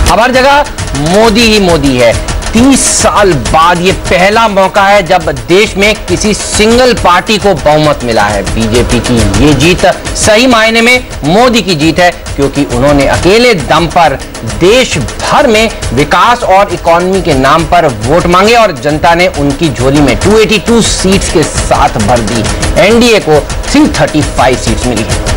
अब हर जगह मोदी ही मोदी है। 30 साल बाद ये पहला मौका है जब देश में किसी सिंगल पार्टी को बहुमत मिला है। बीजेपी की ये जीत सही मायने में मोदी की जीत है, क्योंकि उन्होंने अकेले दम पर देश भर में विकास और इकोनॉमी के नाम पर वोट मांगे और जनता ने उनकी झोली में 282 सीट्स के साथ भर दी। एनडीए को 335 सीट्स मिली है।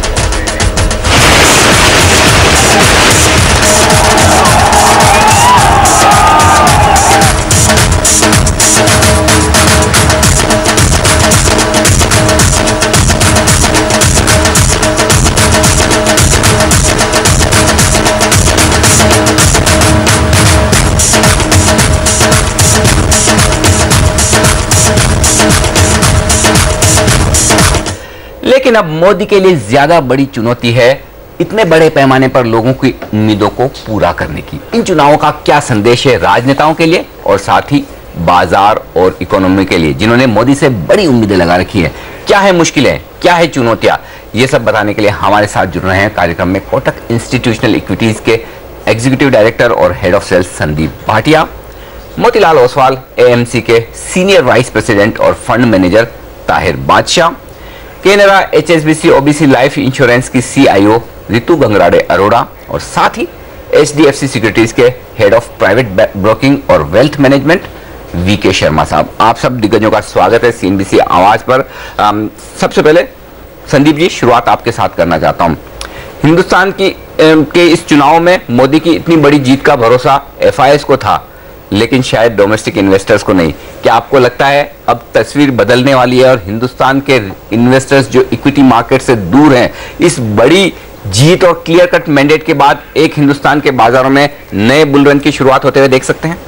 लेकिन अब मोदी के लिए ज्यादा बड़ी चुनौती है इतने बड़े पैमाने पर लोगों की उम्मीदों को पूरा करने की। इन चुनावों का क्या संदेश है राजनेताओं के लिए और साथ ही बाजार और इकोनॉमी के लिए, जिन्होंने मोदी से बड़ी उम्मीदें लगा रखी है। क्या है मुश्किलें, क्या है चुनौतियां, ये सब बताने के लिए हमारे साथ जुड़ रहे हैं कार्यक्रम में कोटक इंस्टीट्यूशनल इक्विटीज के एग्जीक्यूटिव डायरेक्टर और head of sales Sandeep Bhatia, Motilal Oswal AMC के सीनियर वाइस प्रेसिडेंट और fund manager Tahir Badshah, Canara HSBC OBC life insurance की सीआईओ रितु गंगराड़े अरोड़ा और साथ ही एचडीएफसी सिक्योरिटीज के हेड ऑफ प्राइवेट ब्रोकिंग और वेल्थ मैनेजमेंट वीके शर्मा साहब। आप सब दिग्गजों का स्वागत है सीएनबीसी आवाज पर। सबसे पहले संदीप जी, शुरुआत आपके साथ करना चाहता हूं। हिंदुस्तान के इस चुनाव में मोदी की इतनी बड़ी जीत का भरोसा एफआईएस को था, लेकिन शायद डोमेस्टिक इन्वेस्टर्स को नहीं। क्या आपको लगता है अब तस्वीर बदलने वाली है और हिंदुस्तान के इन्वेस्टर्स जो इक्विटी मार्केट से दूर हैं, इस बड़ी जीत और क्लियर कट मैंडेट के बाद एक हिंदुस्तान के बाजारों में नए बुल रन की शुरुआत होते हुए देख सकते हैं?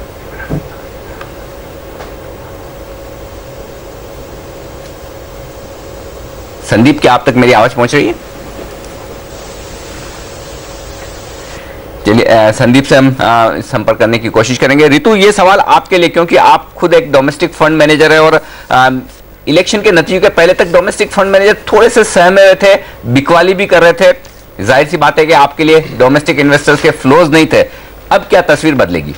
संदीप, क्या आप तक मेरी आवाज पहुंच रही है? चलिए संदीप से हम संपर्क करने की कोशिश करेंगे। रितु, ये सवाल आपके लिए, क्योंकि आप खुद एक डोमेस्टिक फंड मैनेजर है और इलेक्शन के नतीजे के पहले तक डोमेस्टिक फंड मैनेजर थोड़े से सहमे हुए थे, बिकवाली भी कर रहे थे। जाहिर सी बात है कि आपके लिए डोमेस्टिक इन्वेस्टर्स के फ्लोज नहीं थे। अब क्या तस्वीर बदलेगी?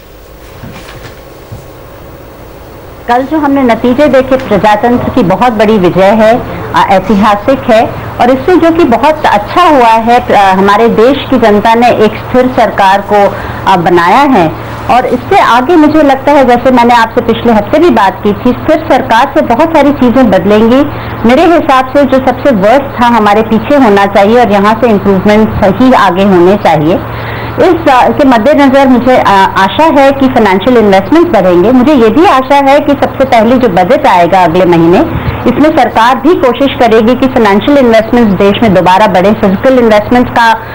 कल जो हमने नतीजे देखे, प्रजातंत्र की बहुत बड़ी विजय है, ऐतिहासिक है, और इससे जो कि बहुत अच्छा हुआ है, हमारे देश की जनता ने एक स्थिर सरकार को बनाया है। और इससे आगे मुझे लगता है, जैसे मैंने आपसे पिछले हफ्ते भी बात की थी, स्थिर सरकार से बहुत सारी चीजें बदलेंगी। मेरे हिसाब से जो सबसे वर्स्ट था हमारे पीछे होना चाहिए और यहाँ से इम्प्रूवमेंट सही आगे होने चाहिए। इस के मद्देनजर मुझे आशा है कि फाइनेंशियल इन्वेस्टमेंट्स बढ़ेंगे। मुझे ये भी आशा है कि सबसे पहले जो बजट आएगा अगले महीने, इसमें सरकार भी कोशिश करेगी कि फाइनेंशियल इन्वेस्टमेंट्स देश में दोबारा बढ़े। फिजिकल इन्वेस्टमेंट्स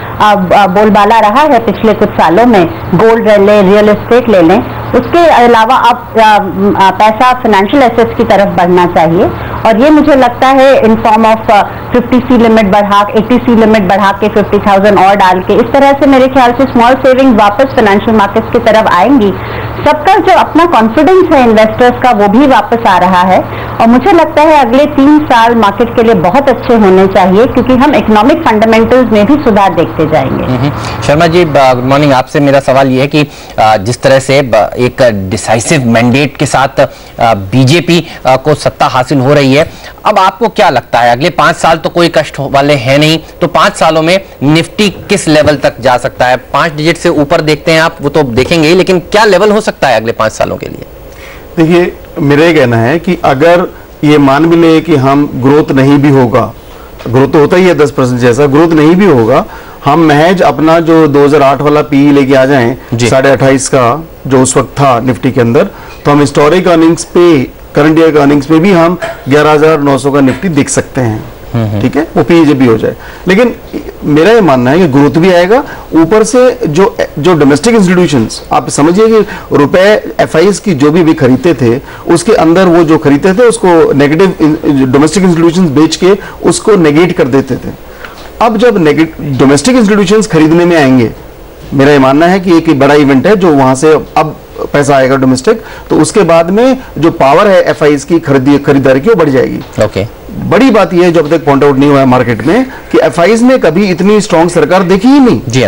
का बोलबाला रहा है पिछले कुछ सालों में, गोल्ड ले लें, रियल एस्टेट ले लें। उसके अलावा अब पैसा फाइनेंशियल एसेट्स की तरफ बढ़ना चाहिए, और ये मुझे लगता है in form of 50C limit बढ़ा, 80C लिमिट बढ़ा के 50,000 और डाल के, इस तरह से मेरे ख्याल से स्मॉल सेविंग वापस फाइनेंशियल मार्केट्स की तरफ आएंगी। सबका जो अपना कॉन्फिडेंस है इन्वेस्टर्स का, वो भी वापस आ रहा है, और मुझे लगता है अगले 3 साल मार्केट के लिए बहुत अच्छे होने चाहिए, क्योंकि हम इकोनॉमिक फंडामेंटल्स में भी सुधार देखते जाएंगे। Sharma ji, good morning. आपसे मेरा सवाल ये है कि जिस तरह से एक डिसाइसिव मैंडेट के साथ बीजेपी को सत्ता हासिल हो रही है, अब आपको क्या लगता है अगले 5 साल तो कोई कष्ट वाले हैं नहीं, तो 5 सालों में निफ्टी किस लेवल तक जा सकता है? 5 डिजिट से ऊपर देखते हैं आप, वो तो देखेंगे ही, लेकिन क्या लेवल हो सकता है अगले 5 सालों के लिए? देखिए, मेरा ये कहना है कि अगर ये मान भी ले कि हम ग्रोथ नहीं भी होगा, ग्रोथ तो होता ही है 10% जैसा, ग्रोथ नहीं भी होगा, हम महज अपना जो 2008 वाला पीई लेके आ जाएं 28.5 का जो उस वक्त था निफ्टी के अंदर, तो हम हिस्टोरिक अर्निंग्स पे, करंट ईयर अर्निंग्स पे भी हम 11,900 का निफ्टी देख सकते हैं। ठीक है, वो पीई भी हो जाए। लेकिन मेरा ये मानना है कि ग्रोथ भी आएगा, ऊपर से जो डोमेस्टिक इंस्टीट्यूशंस, आप समझिए कि रुपए एफआईएस की जो भी खरीदते थे, उसके अंदर वो जो खरीदते थे उसको नेगेटिव डोमेस्टिक इंस्टीट्यूशंस बेच के उसको नेगेट कर देते थे। अब जब डोमेस्टिक इंस्टीट्यूशंस खरीदने में आएंगे, मेरा ये मानना है कि एक बड़ा इवेंट है जो वहां से अब पैसा आएगा डोमेस्टिक, तो उसके बाद में जो पावर है एफआईएस की खरीदारी की वो बढ़ जाएगी। ओके। बड़ी बात यह है जो अब तक पॉइंट आउट नहीं हुआ है मार्केट में कि एफआईएस ने कभी इतनी स्ट्रांग सरकार देखी ही नहीं। जी हाँ।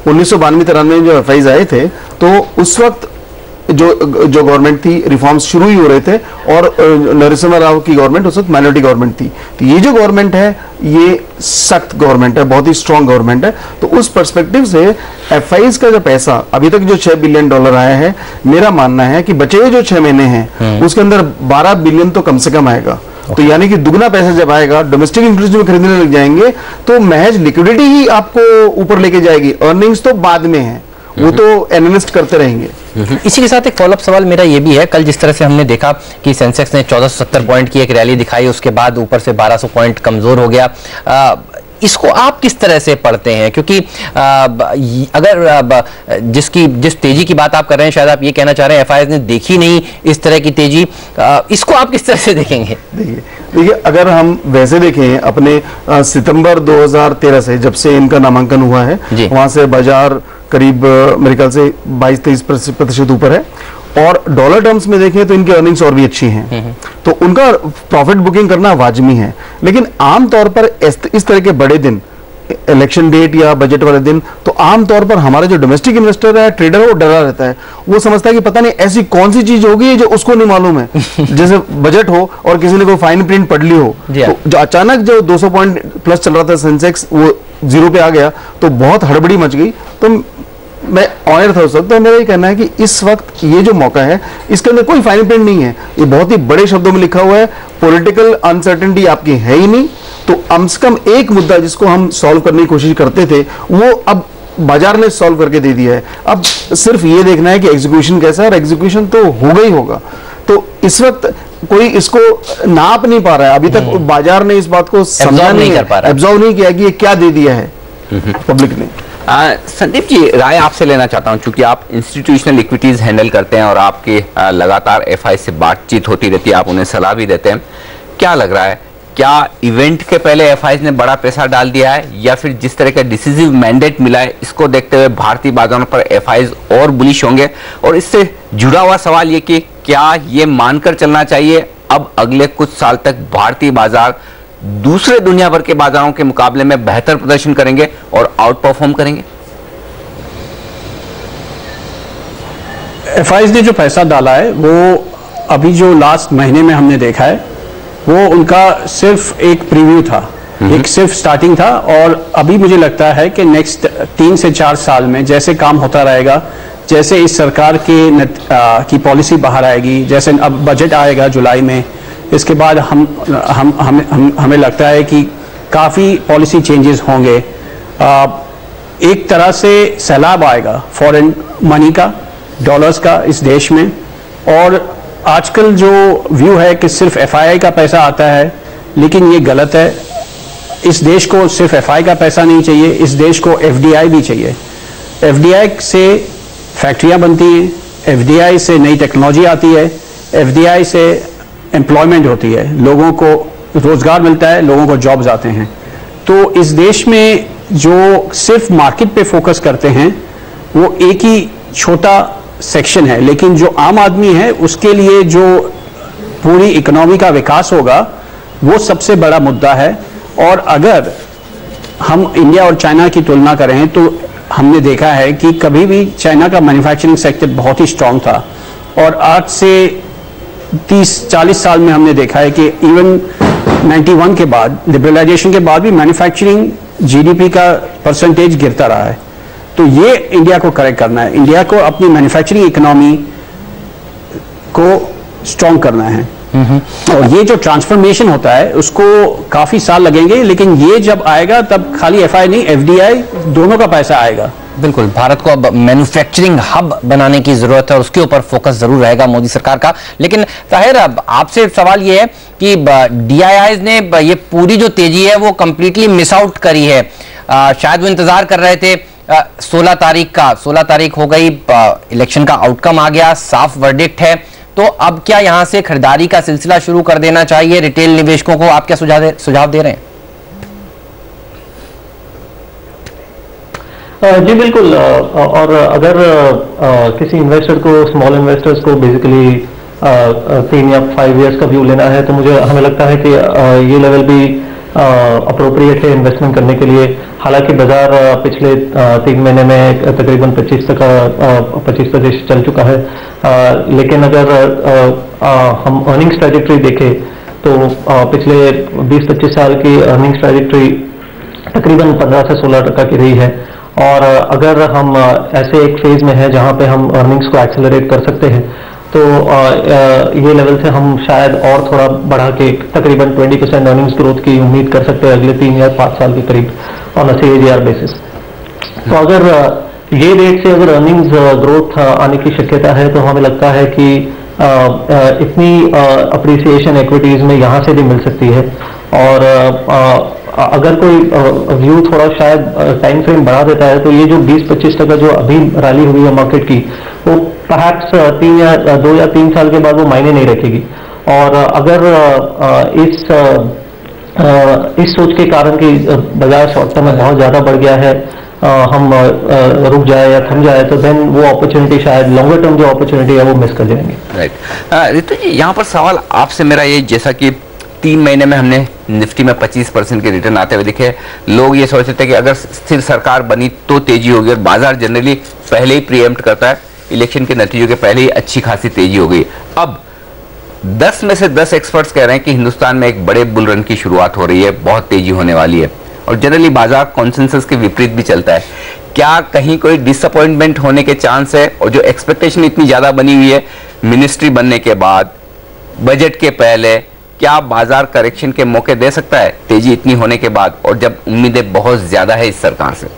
1992-93 जो एफआईज आए थे, तो उस वक्त जो गवर्नमेंट थी, रिफॉर्म्स शुरू ही हो रहे थे, और नरसिम्हा राव की गवर्नमेंट उस वक्त माइनॉरिटी गवर्नमेंट थी। तो ये जो गवर्नमेंट है ये सख्त गवर्नमेंट है, बहुत ही स्ट्रांग गवर्नमेंट है। तो उस पर्सपेक्टिव से एफआईज का जो पैसा अभी तक जो $6 बिलियन आया है, मेरा मानना है कि बचे हुए जो 6 महीने हैं उसके अंदर 12 बिलियन तो कम से कम आएगा। तो यानी कि दुगना पैसा जब आएगा, डोमेस्टिक इंडस्ट्री में खरीदने लग जाएंगे, तो महज लिक्विडिटी ही आपको ऊपर लेके जाएगी, अर्निंग्स तो बाद में है, वो तो एनालिस्ट करते रहेंगे। इसी के साथ एक फॉलोअप सवाल मेरा ये भी है, कल जिस तरह से हमने देखा कि सेंसेक्स ने 1470 पॉइंट की एक रैली दिखाई, उसके बाद ऊपर से 1200 पॉइंट कमजोर हो गया, इसको आप किस तरह से पढ़ते हैं? क्योंकि अगर जिस तेजी की बात आप कर रहे हैं, शायद आप ये कहना चाह रहे हैं एफआईआई ने देखी नहीं इस तरह की तेजी, इसको आप किस तरह से देखेंगे? देखिए, अगर हम वैसे देखें अपने सितंबर 2013 से, जब से इनका नामांकन हुआ है, वहां से बाजार करीब मेरे ख्याल से 22-23% ऊपर है, और डॉलर टर्म्स में देखें तो इनकी अर्निंग्स और भी अच्छी हैं, तो उनका प्रॉफिट बुकिंग करना वाजिबी है। लेकिन आमतौर पर इस तरह के बड़े दिन, इलेक्शन डेट या बजट वाले दिन, तो आमतौर पर हमारा जो डोमेस्टिक इन्वेस्टर है, ट्रेडर है, वो डरा रहता है। वो समझता है कि पता नहीं ऐसी कौन सी चीज होगी जो उसको नहीं मालूम है। जैसे बजट हो और किसी ने कोई फाइन प्रिंट पढ़ ली हो, तो जो अचानक जो 200 पॉइंट प्लस चल रहा था सेंसेक्स, वो 0 पे आ गया, तो बहुत हड़बड़ी मच गई। तो मैं ऑनर था उस वक्त, तो मेरा ये कहना है कि इस वक्त ये जो मौका है, इसके अंदर कोई फाइन प्रिंट नहीं है, ये बहुत ही बड़े शब्दों में लिखा हुआ है, पॉलिटिकल अनसर्टेनिटी आपकी है ही नहीं। तो कम से कम एक मुद्दा जिसको हम सॉल्व करने की कोशिश करते थे, वो अब बाजार ने सॉल्व करके दे दिया है। अब सिर्फ ये देखना है कि एग्जीक्यूशन कैसा है, और एग्जीक्यूशन तो होगा ही होगा। तो इस वक्त कोई इसको नाप नहीं पा रहा है, अभी तक बाजार ने इस बात को समझा नहीं कर पा रहा, एब्जॉर्व नहीं किया कि ये क्या दे दिया है पब्लिक ने। संदीप जी, राय आपसे लेना चाहता हूं, क्योंकि आप इंस्टीट्यूशनल इक्विटीज हैंडल करते हैं और आपके लगातार एफआई से बातचीत होती रहती है, आप उन्हें सलाह भी देते हैं। क्या लग रहा है, क्या इवेंट के पहले एफआई ने बड़ा पैसा डाल दिया है, या फिर जिस तरह का डिसिसिव मैंडेट मिला है, इसको देखते हुए भारतीय बाजारों पर एफआई और बुलिश होंगे? और इससे जुड़ा हुआ सवाल ये कि क्या ये मानकर चलना चाहिए अब अगले कुछ साल तक भारतीय बाजार दूसरे दुनिया भर के बाजारों के मुकाबले में बेहतर प्रदर्शन करेंगे और आउट परफॉर्म करेंगे? एफआईआई ने जो पैसा डाला है, वो अभी जो लास्ट महीने में हमने देखा है, वो उनका सिर्फ एक प्रीव्यू था, एक सिर्फ स्टार्टिंग था। और अभी मुझे लगता है कि नेक्स्ट 3 से 4 साल में जैसे काम होता रहेगा, जैसे इस सरकार की पॉलिसी बाहर आएगी, जैसे अब बजट आएगा जुलाई में, इसके बाद हमें लगता है कि काफ़ी पॉलिसी चेंजेस होंगे। एक तरह से सैलाब आएगा फॉरेन मनी का, डॉलर्स का इस देश में। और आजकल जो व्यू है कि सिर्फ एफआईआई का पैसा आता है, लेकिन ये गलत है। इस देश को सिर्फ एफआईआई का पैसा नहीं चाहिए, इस देश को एफडीआई भी चाहिए। एफडीआई से फैक्ट्रियां बनती हैं, एफडीआई से नई टेक्नोलॉजी आती है, एफडीआई से एम्प्लॉयमेंट होती है, लोगों को रोजगार मिलता है, लोगों को जॉब्स आते हैं। तो इस देश में जो सिर्फ मार्केट पे फोकस करते हैं, वो एक ही छोटा सेक्शन है, लेकिन जो आम आदमी है उसके लिए जो पूरी इकोनॉमी का विकास होगा, वो सबसे बड़ा मुद्दा है। और अगर हम इंडिया और चाइना की तुलना करें, तो हमने देखा है कि कभी भी चाइना का मैन्युफैक्चरिंग सेक्टर बहुत ही स्ट्रांग था, और आज से 30-40 साल में हमने देखा है कि इवन 91 के बाद, लिबरलाइजेशन के बाद भी मैन्युफैक्चरिंग जीडीपी का परसेंटेज गिरता रहा है। तो ये इंडिया को करेक्ट करना है, इंडिया को अपनी मैन्युफैक्चरिंग इकोनॉमी को स्ट्रांग करना है। और ये जो ट्रांसफॉर्मेशन होता है उसको काफी साल लगेंगे, लेकिन ये जब आएगा तब खाली एफआईआई नहीं, एफडीआई दोनों का पैसा आएगा। बिल्कुल, भारत को अब मैन्युफैक्चरिंग हब बनाने की जरूरत है और उसके ऊपर फोकस जरूर रहेगा मोदी सरकार का। लेकिन ताहिर, अब आपसे सवाल ये है कि डीआईआईज ने ये पूरी जो तेजी है वो कंप्लीटली मिस आउट करी है। शायद वो इंतजार कर रहे थे 16 तारीख हो गई, इलेक्शन का आउटकम आ गया, साफ वर्डिक्ट है। तो अब क्या यहां से खरीदारी का सिलसिला शुरू कर देना चाहिए रिटेल निवेशकों को? आप क्या सुझाव दे रहे हैं? जी बिल्कुल। और अगर किसी इन्वेस्टर को, स्मॉल इन्वेस्टर्स को बेसिकली 3 या 5 इयर्स का व्यू लेना है, तो हमें लगता है कि ये लेवल भी अप्रोप्रिएट है इन्वेस्टमेंट करने के लिए। हालांकि बाजार पिछले 3 महीने में तकरीबन 25% चल चुका है, लेकिन अगर हम अर्निंग्स ट्रैजेक्टरी देखें तो पिछले 20-25 साल की अर्निंग्स ट्रैजेक्टरी तकरीबन 15 से 16% की रही है। और अगर हम ऐसे एक फेज में है जहां पे हम अर्निंग्स को एक्सेलरेट कर सकते हैं तो ये लेवल से हम शायद और थोड़ा बढ़ा के तकरीबन 20% अर्निंग्स ग्रोथ की उम्मीद कर सकते हैं अगले 3 या 5 साल के करीब ऑन अ CAGR बेसिस। तो अगर ये रेट से अगर अर्निंग्स ग्रोथ आने की शक्यता है तो हमें लगता है कि इतनी अप्रिसिएशन इक्विटीज में यहाँ से भी मिल सकती है। और अगर कोई व्यू थोड़ा शायद टाइम फ्रेम बढ़ा देता है तो ये जो 20-25% जो अभी रैली हुई है मार्केट की वो परहैप्स 2 या 3 साल के बाद वो मायने नहीं रखेगी। और अगर इस सोच के कारण कि बाजार शॉर्ट टर्म में बहुत ज़्यादा बढ़ गया है हम रुक जाए या थम जाए तो देन वो अपॉर्चुनिटी शायद लॉन्गर टर्म जो अपॉर्चुनिटी है वो मिस कर जाएंगे। राइट रितु जी, यहाँ पर सवाल आपसे मेरा ये, जैसा कि 3 महीने में हमने निफ्टी में 25% के रिटर्न आते हुए दिखे, लोग ये सोचते थे कि अगर स्थिर सरकार बनी तो तेजी होगी, और बाजार जनरली पहले ही प्रीएम्प्ट करता है, इलेक्शन के नतीजों के पहले ही अच्छी खासी तेजी हो गई। अब 10 में से 10 एक्सपर्ट्स कह रहे हैं कि हिंदुस्तान में एक बड़े बुल रन की शुरुआत हो रही है, बहुत तेजी होने वाली है, और जनरली बाजार कॉन्सेंसस के विपरीत भी चलता है। क्या कहीं कोई डिसअपॉइंटमेंट होने के चांस है? और जो एक्सपेक्टेशन इतनी ज्यादा बनी हुई है मिनिस्ट्री बनने के बाद, बजट के पहले, क्या बाजार करेक्शन के मौके दे सकता है तेजी इतनी होने के बाद, और जब उम्मीदें बहुत ज्यादा है इस सरकार से?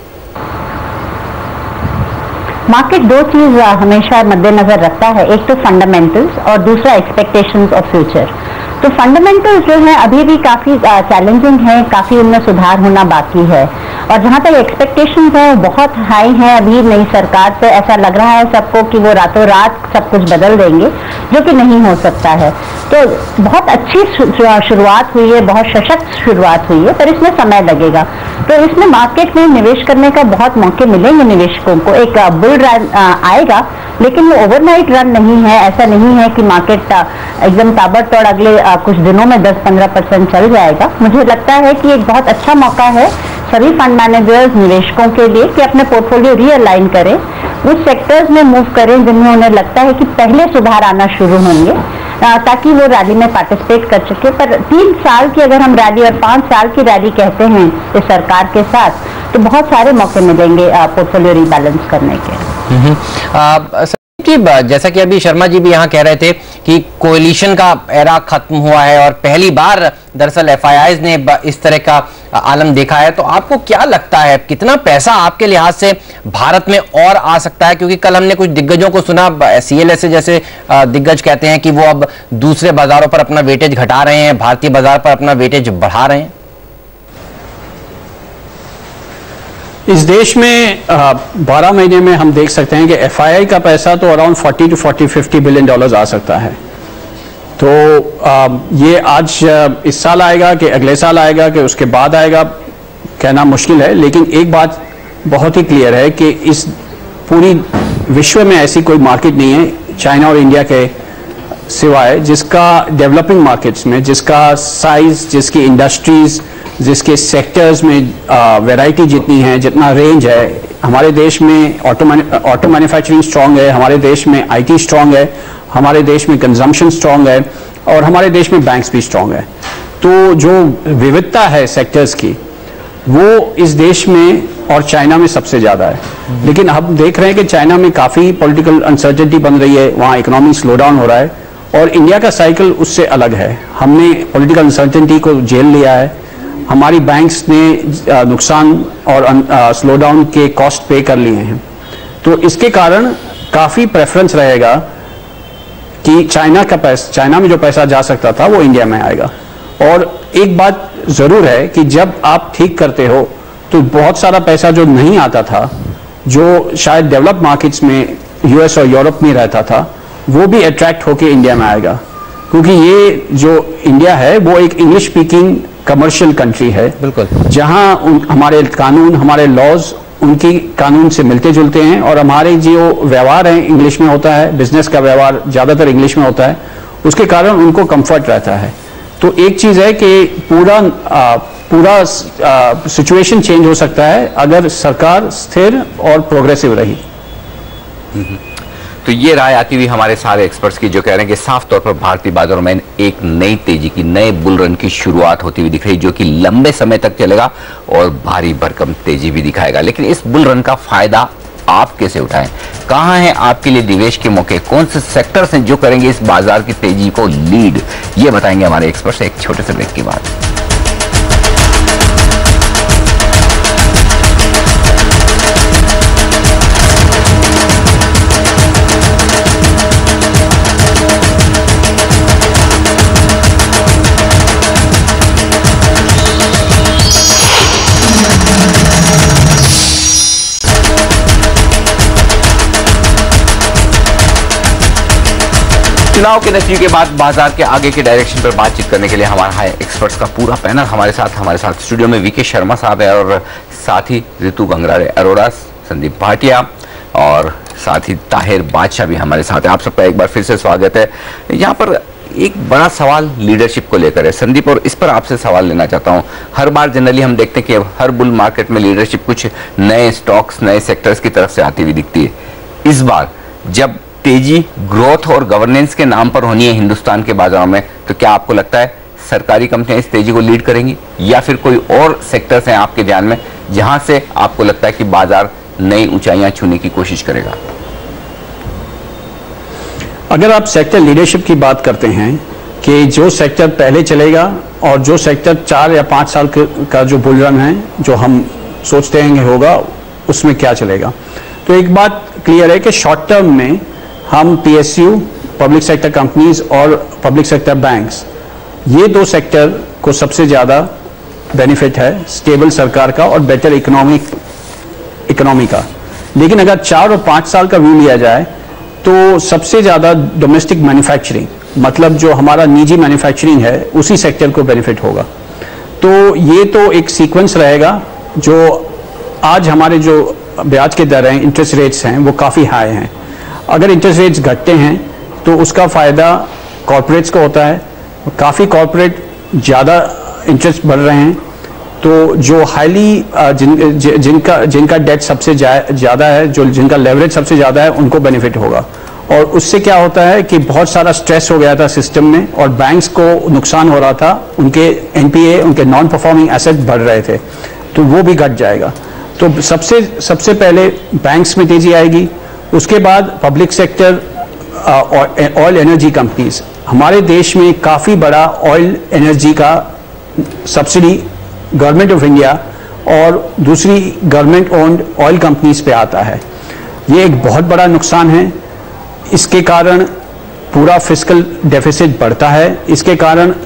मार्केट 2 चीज हमेशा मद्देनजर रखता है, एक तो फंडामेंटल्स और दूसरा एक्सपेक्टेशंस ऑफ फ्यूचर। तो फंडामेंटल्स जो है अभी भी काफी चैलेंजिंग है, काफी उनमें सुधार होना बाकी है। और जहां तक एक्सपेक्टेशंस है वो बहुत हाई है अभी नई सरकार से। ऐसा लग रहा है सबको कि वो रातों रात सब कुछ बदल देंगे, जो कि नहीं हो सकता है। तो बहुत अच्छी शुरुआत हुई है, बहुत सशक्त शुरुआत हुई है, पर इसमें समय लगेगा। तो इसमें मार्केट में निवेश करने का बहुत मौके मिलेंगे निवेशकों को। एक बुल रन आएगा, लेकिन वो ओवरनाइट रन नहीं है। ऐसा नहीं है कि मार्केट एकदम ताबड़तोड़ अगले कुछ दिनों में 10-15% चल जाएगा। मुझे लगता है कि एक बहुत अच्छा मौका है सभी फंड मैनेजर्स, निवेशकों के लिए कि अपने पोर्टफोलियो रीअलाइन करें, उस सेक्टर्स में मूव करें जिनमें उन्हें लगता है कि पहले सुधार आना शुरू होंगे, ताकि वो रैली में पार्टिसिपेट कर सके। पर 3 साल की अगर हम रैली और 5 साल की रैली कहते हैं इस सरकार के साथ, तो बहुत सारे मौके मिलेंगे पोर्टफोलियो रीबैलेंस करने के। कि जैसा कि अभी शर्मा जी भी यहाँ कह रहे थे कि कोएलिशन का एरा खत्म हुआ है और पहली बार दरअसल एफआईआईज ने इस तरह का आलम देखा है, तो आपको क्या लगता है कितना पैसा आपके लिहाज से भारत में और आ सकता है? क्योंकि कल हमने कुछ दिग्गजों को सुना, CLSA जैसे दिग्गज कहते हैं कि वो अब दूसरे बाजारों पर अपना वेटेज घटा रहे हैं, भारतीय बाजार पर अपना वेटेज बढ़ा रहे हैं। इस देश में 12 महीने में हम देख सकते हैं कि FII का पैसा तो अराउंड 40 to 50 बिलियन डॉलर आ सकता है। तो ये आज इस साल आएगा कि अगले साल आएगा कि उसके बाद आएगा, कहना मुश्किल है। लेकिन एक बात बहुत ही क्लियर है कि इस पूरी विश्व में ऐसी कोई मार्केट नहीं है चाइना और इंडिया के सिवाय जिसका डेवलपिंग मार्केट्स में, जिसका साइज, जिसकी इंडस्ट्रीज, जिसके सेक्टर्स में वैरायटी जितनी है, जितना रेंज है। हमारे देश में ऑटो मैन्युफैक्चरिंग स्ट्रांग है, हमारे देश में IT स्ट्रांग है, हमारे देश में कंजम्पशन स्ट्रांग है, और हमारे देश में बैंक्स भी स्ट्रांग है। तो जो विविधता है सेक्टर्स की, वो इस देश में और चाइना में सबसे ज्यादा है। लेकिन हम देख रहे हैं कि चाइना में काफी पॉलिटिकल अनसर्टेनिटी बन रही है, वहाँ इकोनॉमिक स्लो डाउन हो रहा है, और इंडिया का साइकिल उससे अलग है। हमने पॉलिटिकल अनसर्टेनिटी को झेल लिया है, हमारी बैंक्स ने नुकसान और स्लो डाउन के कॉस्ट पे कर लिए हैं। तो इसके कारण काफी प्रेफरेंस रहेगा कि चाइना में जो पैसा जा सकता था वो इंडिया में आएगा। और एक बात जरूर है कि जब आप ठीक करते हो तो बहुत सारा पैसा जो नहीं आता था, जो शायद डेवलप मार्केट्स में US और यूरोप में रहता था, वो भी अट्रैक्ट होकर इंडिया में आएगा। क्योंकि ये जो इंडिया है वो एक इंग्लिश स्पीकिंग कमर्शियल कंट्री है, बिल्कुल, जहां हमारे कानून, हमारे लॉज उनकी कानून से मिलते जुलते हैं, और हमारे जो व्यवहार है इंग्लिश में होता है, बिजनेस का व्यवहार ज्यादातर इंग्लिश में होता है, उसके कारण उनको कंफर्ट रहता है। तो एक चीज है कि पूरा पूरा सिचुएशन चेंज हो सकता है अगर सरकार स्थिर और प्रोग्रेसिव रही। तो ये राय आती हुई हमारे सारे एक्सपर्ट्स की, जो कह रहे हैं कि साफ तौर पर भारतीय बाजारों में एक नई तेजी की, नए बुल रन की शुरुआत होती हुई दिख रही, जो कि लंबे समय तक चलेगा और भारी भरकम तेजी भी दिखाएगा। लेकिन इस बुल रन का फायदा आप कैसे उठाएं? कहां है आपके लिए निवेश के मौके? कौन से सेक्टर्स हैं जो करेंगे इस बाजार की तेजी को लीड? ये बताएंगे हमारे एक्सपर्ट्स एक छोटे से ब्रेक के बाद। चुनाव के नतीजे के बाद बाजार के आगे के डायरेक्शन पर बातचीत करने के लिए हमारा है एक्सपर्ट्स का पूरा पैनल हमारे साथ स्टूडियो में वीके शर्मा साहब है और साथ ही ऋतु गंगराड़े अरोड़ा, संदीप भाटिया और साथ ही ताहिर बादशाह भी हमारे साथ है। आप सबका एक बार फिर से स्वागत है। यहाँ पर एक बड़ा सवाल लीडरशिप को लेकर है संदीप, और इस पर आपसे सवाल लेना चाहता हूँ। हर बार जनरली हम देखते हैं कि हर बुल मार्केट में लीडरशिप कुछ नए स्टॉक्स, नए सेक्टर्स की तरफ से आती हुई दिखती है। इस बार जब तेजी ग्रोथ और गवर्नेंस के नाम पर होनी है हिंदुस्तान के बाजारों में, तो क्या आपको लगता है सरकारी कंपनियां इस तेजी को लीड करेंगी, या फिर कोई और सेक्टर्स हैं आपके ध्यान में जहां से आपको लगता है कि बाजार नई ऊंचाइयां छूने की कोशिश करेगा? अगर आप सेक्टर लीडरशिप की बात करते हैं कि जो सेक्टर पहले चलेगा और जो सेक्टर 4 या 5 साल का जो बुल रन है जो हम सोचते हैं कि होगा, उसमें क्या चलेगा, तो एक बात क्लियर है कि शॉर्ट टर्म में हम PSU, पब्लिक सेक्टर कंपनीज और पब्लिक सेक्टर बैंक्स, ये 2 सेक्टर को सबसे ज़्यादा बेनिफिट है स्टेबल सरकार का और बेटर इकोनॉमी का। लेकिन अगर 4 और 5 साल का व्यू लिया जाए तो सबसे ज़्यादा डोमेस्टिक मैन्युफैक्चरिंग, मतलब जो हमारा निजी मैन्युफैक्चरिंग है, उसी सेक्टर को बेनिफिट होगा। तो ये तो एक सीक्वेंस रहेगा। जो आज हमारे जो ब्याज के दर हैं, इंटरेस्ट रेट्स हैं, वो काफ़ी हाई हैं। अगर इंटरेस्ट रेट्स घटते हैं तो उसका फ़ायदा कॉर्पोरेट्स को होता है। काफ़ी कॉर्पोरेट ज़्यादा इंटरेस्ट बढ़ रहे हैं, तो जो हाईली जिनका डेट सबसे ज़्यादा है, जो जिनका लेवरेज सबसे ज़्यादा है, उनको बेनिफिट होगा। और उससे क्या होता है कि बहुत सारा स्ट्रेस हो गया था सिस्टम में और बैंक्स को नुकसान हो रहा था, उनके NPA, उनके नॉन परफॉर्मिंग एसेट बढ़ रहे थे, तो वो भी घट जाएगा। तो सबसे पहले बैंक्स में तेजी आएगी, उसके बाद public sector oil energy companies. हमारे देश में काफ़ी बड़ा ऑयल एनर्जी का सब्सिडी गवर्नमेंट ऑफ इंडिया और दूसरी गवर्नमेंट ओन्ड ऑयल कंपनीज पे आता है। ये एक बहुत बड़ा नुकसान है। इसके कारण पूरा फिस्कल डेफिसिट बढ़ता है, इसके कारण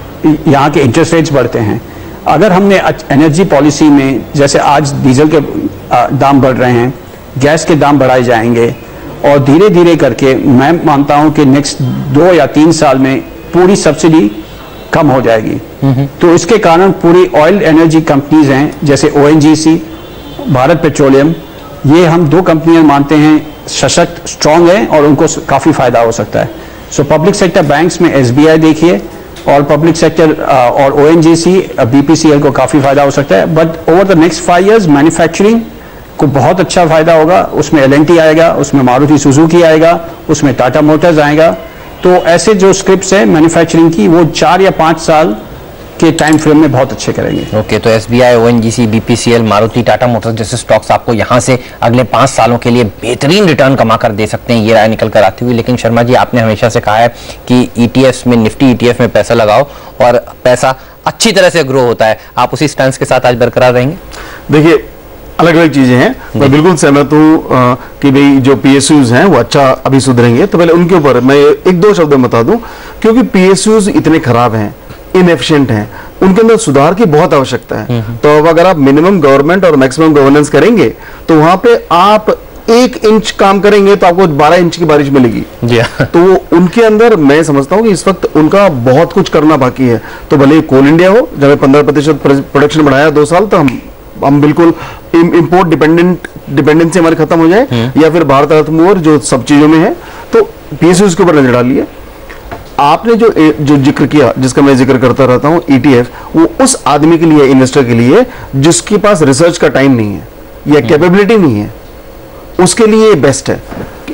यहाँ के इंटरेस्ट रेट्स बढ़ते हैं। अगर हमने एनर्जी पॉलिसी में, जैसे आज डीजल के दाम बढ़ रहे हैं, गैस के दाम बढ़ाए जाएंगे और धीरे धीरे करके मैं मानता हूं कि नेक्स्ट 2 या 3 साल में पूरी सब्सिडी कम हो जाएगी। तो इसके कारण पूरी ऑयल एनर्जी कंपनीज हैं जैसे ONGC, भारत पेट्रोलियम, ये हम 2 कंपनियां मानते हैं सशक्त, स्ट्रांग है और उनको काफ़ी फायदा हो सकता है। सो पब्लिक सेक्टर बैंक्स में SBI देखिए और पब्लिक सेक्टर और ONGC, BPCL को काफ़ी फायदा हो सकता है। But over the next 5 years manufacturing को बहुत अच्छा फायदा होगा। उसमें L&T आएगा, उसमें मारुति सुजुकी आएगा, उसमें टाटा मोटर्स आएगा। तो ऐसे जो स्क्रिप्ट्स हैं मैन्युफैक्चरिंग की, वो 4 या 5 साल के टाइम फ्रेम में बहुत अच्छे करेंगे। ओके, तो SBI, ONGC, BPCL, Maruti, Tata motors जैसे स्टॉक्स आपको यहाँ से अगले 5 सालों के लिए बेहतरीन रिटर्न कमा कर दे सकते हैं, ये राय निकल कर आती हुई। लेकिन शर्मा जी, आपने हमेशा से कहा है कि ETFs में, निफ्टी ETF में पैसा लगाओ और पैसा अच्छी तरह से ग्रो होता है। आप उसी स्टैंस के साथ आज बरकरार रहेंगे? देखिए, अलग अलग चीजें हैं। मैं बिल्कुल सहमत हूँ कि भाई जो PSUs हैं वो अच्छा अभी सुधरेंगे। तो पहले उनके ऊपर मैं 1-2 शब्द बता दूं, क्योंकि PSUs इतने खराब हैं, इनएफिशिएंट हैं, उनके अंदर सुधार की बहुत आवश्यकता है। तो अब अगर आप मिनिमम गवर्नमेंट और मैक्सिमम गवर्नेंस करेंगे तो वहां पे आप 1 इंच काम करेंगे तो आपको 12 इंच की बारिश मिलेगी। तो उनके अंदर मैं समझता हूँ कि इस वक्त उनका बहुत कुछ करना बाकी है। तो भले कोल इंडिया हो, जब 15% प्रोडक्शन बढ़ाया 2 साल, तो हम बिल्कुल इंपोर्ट डिपेंडेंसी हमारी खत्म हो जाए, या फिर भारत अर्थ मूवर जो सब चीजों में है, तो PSUs के ऊपर नजर डालिए। आपने जो जिक्र किया, जिसका मैं जिक्र करता रहता हूं, ETF, वो उस आदमी के लिए, इन्वेस्टर के लिए जिसके पास रिसर्च का टाइम नहीं है या कैपेबिलिटी नहीं है, उसके लिए बेस्ट है।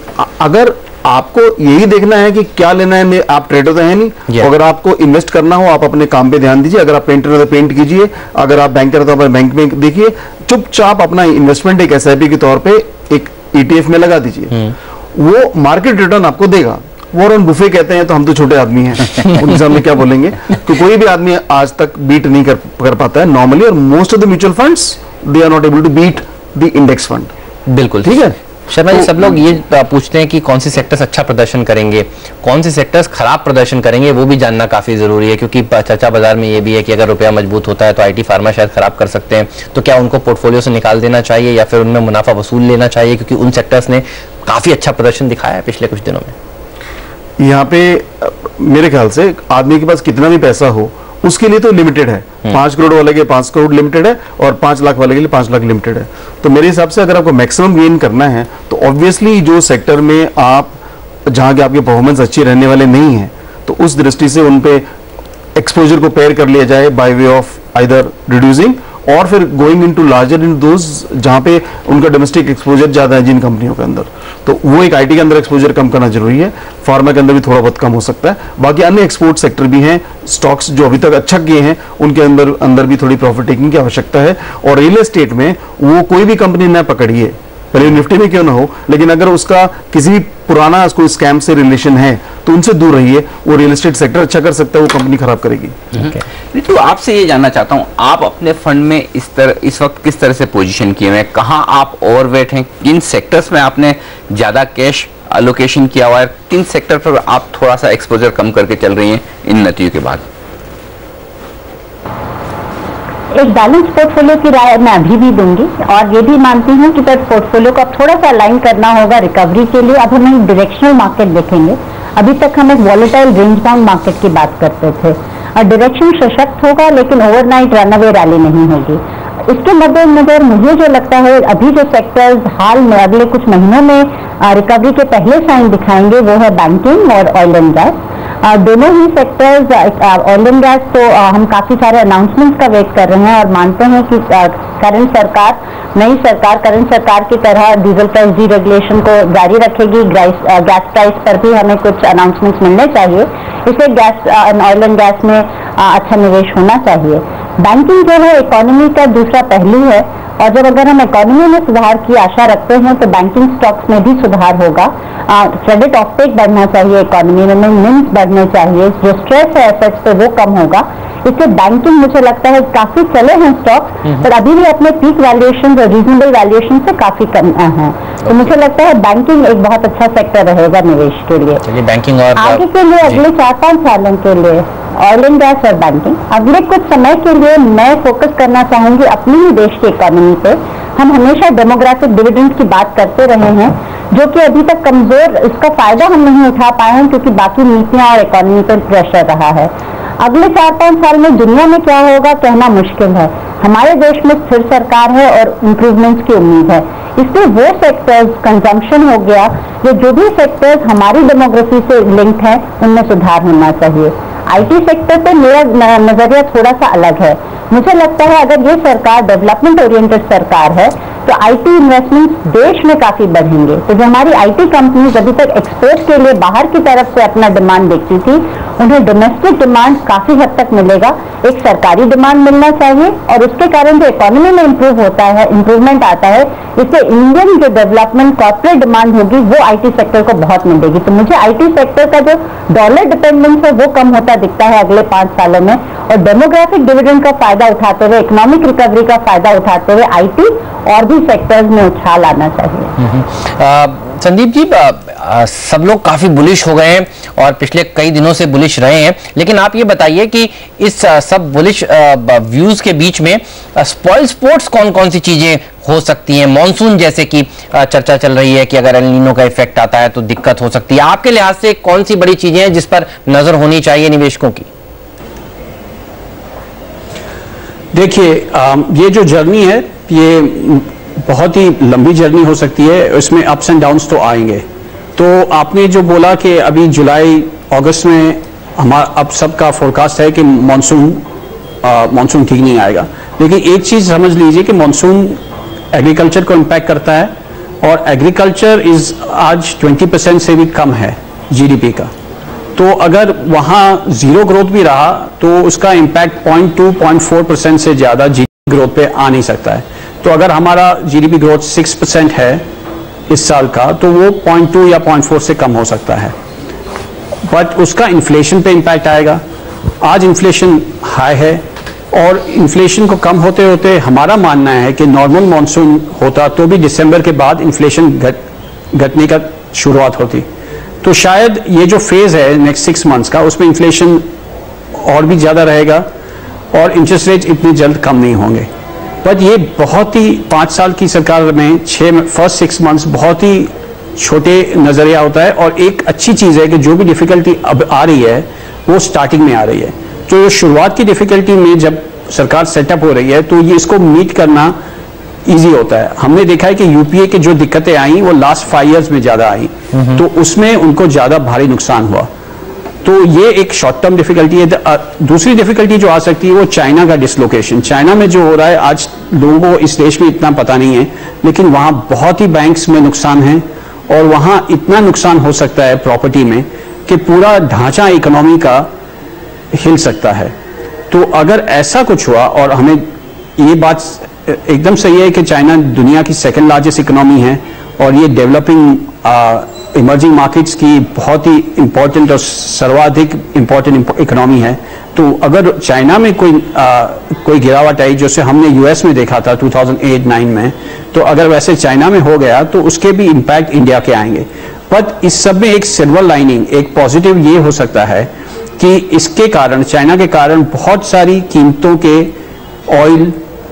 अगर आपको यही देखना है कि क्या लेना है, आप ट्रेडर तो है नहीं, अगर आपको इन्वेस्ट करना हो आप अपने काम पे ध्यान दीजिए, अगर आप पेंटर हो तो पेंट कीजिए, अगर आप बैंकर हो तो अपने बैंक में देखिए, चुपचाप अपना इन्वेस्टमेंट एक SIP के तौर पे एक ETF में लगा दीजिए, वो मार्केट रिटर्न आपको देगा। वॉरेन बुफे कहते हैं तो हम तो छोटे आदमी हैं, उनके सामने क्या बोलेंगे, तो कोई भी आदमी आज तक बीट नहीं कर पाता है नॉर्मली, और most of the mutual funds they are not able to beat the index fund. बिल्कुल ठीक है। शर्मा जी, सब लोग ये पूछते हैं कि कौन से सेक्टर्स अच्छा प्रदर्शन करेंगे, कौन से सेक्टर्स खराब प्रदर्शन करेंगे, वो भी जानना काफी जरूरी है, क्योंकि चर्चा बाजार में ये भी है कि अगर रुपया मजबूत होता है तो IT फार्मा शायद खराब कर सकते हैं, तो क्या उनको पोर्टफोलियो से निकाल देना चाहिए या फिर उनमें मुनाफा वसूल लेना चाहिए, क्योंकि उन सेक्टर्स ने काफी अच्छा प्रदर्शन दिखाया है पिछले कुछ दिनों में। यहाँ पे मेरे ख्याल से आदमी के पास कितना भी पैसा हो उसके लिए तो लिमिटेड है, 5 करोड़ वाले के 5 करोड़ लिमिटेड है और 5 लाख वाले के लिए 5 लाख लिमिटेड है। तो मेरे हिसाब से अगर आपको मैक्सिमम गेन करना है तो ऑब्वियसली जो सेक्टर में आप, जहां के आपके परफॉर्मेंस अच्छी रहने वाले नहीं है, तो उस दृष्टि से उन पे एक्सपोजर को पेयर कर लिया जाए by way of either reducing और फिर going into larger in those जहां पे उनका डोमेस्टिक एक्सपोजर ज्यादा है जिन कंपनियों के अंदर, तो वो एक IT के अंदर एक्सपोजर कम करना जरूरी है। फार्मा के अंदर भी थोड़ा बहुत कम हो सकता है। बाकी अन्य एक्सपोर्ट सेक्टर भी हैं, स्टॉक्स जो अभी तक अच्छा किए हैं उनके अंदर भी थोड़ी प्रॉफिट टेकिंग की आवश्यकता है। और रियल एस्टेट में वो कोई भी कंपनी न पकड़िए, पहले निफ्टी में क्यों ना हो, लेकिन अगर उसका किसी भी पुराना उसको स्कैम से रिलेशन है तो उनसे दूर रहिए। वो रियल एस्टेट सेक्टर अच्छा कर सकता है, वो कंपनी खराब करेगी। तो आपसे ये जानना चाहता हूँ, आप अपने फंड में इस वक्त किस तरह से पोजीशन किए हुए हैं, कहाँ आप ओवरवेट हैं, किन सेक्टर्स में आपने ज्यादा कैश एलोकेशन किया हुआ है, किन सेक्टर पर आप थोड़ा सा एक्सपोजर कम करके चल रही हैं इन नतीजों के बाद? एक बैलेंस पोर्टफोलियो की राय मैं अभी भी दूंगी और ये भी मानती हूँ कि पोर्टफोलियो को अब थोड़ा सा अलाइन करना होगा रिकवरी के लिए। अब हम एक डायरेक्शनल मार्केट देखेंगे। अभी तक हम एक वॉलेटाइल रेंज बाउंड मार्केट की बात करते थे और डायरेक्शन सशक्त होगा लेकिन ओवरनाइट रनअवे रैली नहीं होगी। इसके मद्देनजर मुझे जो लगता है अभी जो सेक्टर्स हाल में अगले कुछ महीनों में रिकवरी के पहले साइन दिखाएंगे वो है बैंकिंग और ऑयल एंड गैस। दोनों ही सेक्टर्स, ऑयल एंड गैस तो हम काफी सारे अनाउंसमेंट्स का वेट कर रहे हैं और मानते हैं कि नई सरकार करंट सरकार की तरह डीजल प्राइस डीरेगुलेशन को जारी रखेगी। गैस प्राइस पर भी हमें कुछ अनाउंसमेंट्स मिलने चाहिए, इसलिए गैस ऑयल एंड गैस में अच्छा निवेश होना चाहिए। बैंकिंग जो है इकोनॉमी का दूसरा पहलू है और जब अगर हम इकोनॉमी में सुधार की आशा रखते हैं तो बैंकिंग स्टॉक्स में भी सुधार होगा। क्रेडिट ऑफटेक बढ़ना चाहिए, इकोनॉमी में निम्स बढ़ने चाहिए, जो स्ट्रेस है एसेट्स पे वो कम होगा। इससे बैंकिंग मुझे लगता है काफी चले हैं स्टॉक्स, पर अभी भी अपने पीक वैल्यूएशन और रीजनेबल वैल्यूएशन से काफी कम हैं। तो मुझे लगता है बैंकिंग एक बहुत अच्छा सेक्टर रहेगा निवेश के लिए। बैंकिंग और आगे के लिए अगले 4-5 सालों के लिए ऑयल एंड गैस और बैंकिंग। अगले कुछ समय के लिए मैं फोकस करना चाहूंगी अपनी ही देश की इकोनॉमी पे। हम हमेशा डेमोग्राफिक डिविडेंड की बात करते रहे हैं जो कि अभी तक कमजोर, इसका फायदा हम नहीं उठा पाए हैं क्योंकि बाकी नीतियां और इकोनॉमी पर प्रेशर रहा है। अगले 4-5 साल में दुनिया में क्या होगा कहना मुश्किल है। हमारे देश में स्थिर सरकार है और इम्प्रूवमेंट्स की उम्मीद है, इसलिए वो सेक्टर्स, कंजम्पशन हो गया, जो भी सेक्टर्स हमारी डेमोग्राफी से लिंक्ड है उनमें सुधार होना चाहिए। IT सेक्टर पे मेरा नजरिया थोड़ा सा अलग है। मुझे लगता है अगर ये सरकार डेवलपमेंट ओरिएंटेड सरकार है तो IT इन्वेस्टमेंट्स देश में काफी बढ़ेंगे। तो जो हमारी IT कंपनीज अभी तक एक्सपोर्ट के लिए बाहर की तरफ से अपना डिमांड देखती थी, उन्हें डोमेस्टिक डिमांड काफी हद तक मिलेगा। एक सरकारी डिमांड मिलना चाहिए और उसके कारण जो इकोनॉमी में इम्प्रूवमेंट आता है, इससे इंडियन जो डेवलपमेंट कॉर्पोरेट डिमांड होगी वो IT सेक्टर को बहुत मिलेगी। तो मुझे IT सेक्टर का जो डॉलर डिपेंडेंस है वो कम होता दिखता है अगले 5 सालों में, और डेमोग्राफिक डिविडेंड का फायदा उठाते हुए, इकोनॉमिक रिकवरी का फायदा उठाते हुए IT और भी सेक्टर्स में उछाल आना चाहिए। संदीप जी, सब लोग काफी बुलिश हो गए हैं और पिछले कई दिनों से बुलिश रहे हैं, लेकिन आप ये बताइए कि इस सब बुलिश व्यूज के बीच में स्पॉइल स्पोर्ट्स कौन कौन सी चीजें हो सकती हैं? मॉनसून जैसे कि चर्चा चल रही है कि अगर एल नीनो का इफेक्ट आता है तो दिक्कत हो सकती है। आपके लिहाज से कौन सी बड़ी चीजें हैं जिस पर नजर होनी चाहिए निवेशकों की? देखिए, ये जो जर्नी है ये बहुत ही लंबी जर्नी हो सकती है, इसमें अप्स एंड डाउन्स तो आएंगे। तो आपने जो बोला कि अभी जुलाई अगस्त में हमारा अब सबका फोरकास्ट है कि मानसून ठीक नहीं आएगा। लेकिन एक चीज समझ लीजिए कि मानसून एग्रीकल्चर को इम्पैक्ट करता है और एग्रीकल्चर इज आज 20% से भी कम है जीडीपी का। तो अगर वहाँ जीरो ग्रोथ भी रहा तो उसका इम्पैक्ट 0.2-0.4% से ज़्यादा जीडीपी ग्रोथ पे आ नहीं सकता है। तो अगर हमारा जीडीपी ग्रोथ 6% है इस साल का तो वो 0.2 या 0.4 से कम हो सकता है, बट उसका इन्फ्लेशन पे इम्पैक्ट आएगा। आज इन्फ्लेशन हाई है और इन्फ्लेशन को कम होते होते हमारा मानना है कि नॉर्मल मानसून होता तो भी दिसंबर के बाद इन्फ्लेशन घटने का शुरुआत होती। तो शायद ये जो फेज है नेक्स्ट 6 मंथ्स का उसमें इन्फ्लेशन और भी ज़्यादा रहेगा और इंटरेस्ट रेट इतने जल्द कम नहीं होंगे। बट ये बहुत ही 5 साल की सरकार में फर्स्ट 6 मंथ्स बहुत ही छोटे नज़रिया होता है। और एक अच्छी चीज़ है कि जो भी डिफ़िकल्टी अब आ रही है वो स्टार्टिंग में आ रही है। तो शुरुआत की डिफ़िकल्टी में जब सरकार सेटअप हो रही है तो ये इसको मीट करना इजी होता है। हमने देखा है कि यूपीए की जो दिक्कतें आई वो लास्ट 5 इयर्स में ज़्यादा आई, तो उसमें उनको ज़्यादा भारी नुकसान हुआ। तो ये एक शॉर्ट टर्म डिफिकल्टी है। दूसरी डिफिकल्टी जो आ सकती है वो चाइना का डिसलोकेशन। चाइना में जो हो रहा है आज लोगों को इस देश में इतना पता नहीं है, लेकिन वहाँ बहुत ही बैंक्स में नुकसान है और वहाँ इतना नुकसान हो सकता है प्रॉपर्टी में कि पूरा ढांचा इकोनॉमी का हिल सकता है। तो अगर ऐसा कुछ हुआ, और हमें ये बात एकदम सही है कि चाइना दुनिया की सेकंड लार्जेस्ट इकोनॉमी है और ये डेवलपिंग इमर्जिंग मार्केट्स की बहुत ही इंपॉर्टेंट और सर्वाधिक इंपॉर्टेंट इकोनॉमी है। तो अगर चाइना में कोई गिरावट आई जैसे हमने यूएस में देखा था 2008-9 में, तो अगर वैसे चाइना में हो गया तो उसके भी इम्पैक्ट इंडिया के आएंगे। बट इस सब में एक सिल्वर लाइनिंग, एक पॉजिटिव ये हो सकता है कि इसके कारण, चाइना के कारण बहुत सारी कीमतों के ऑयल,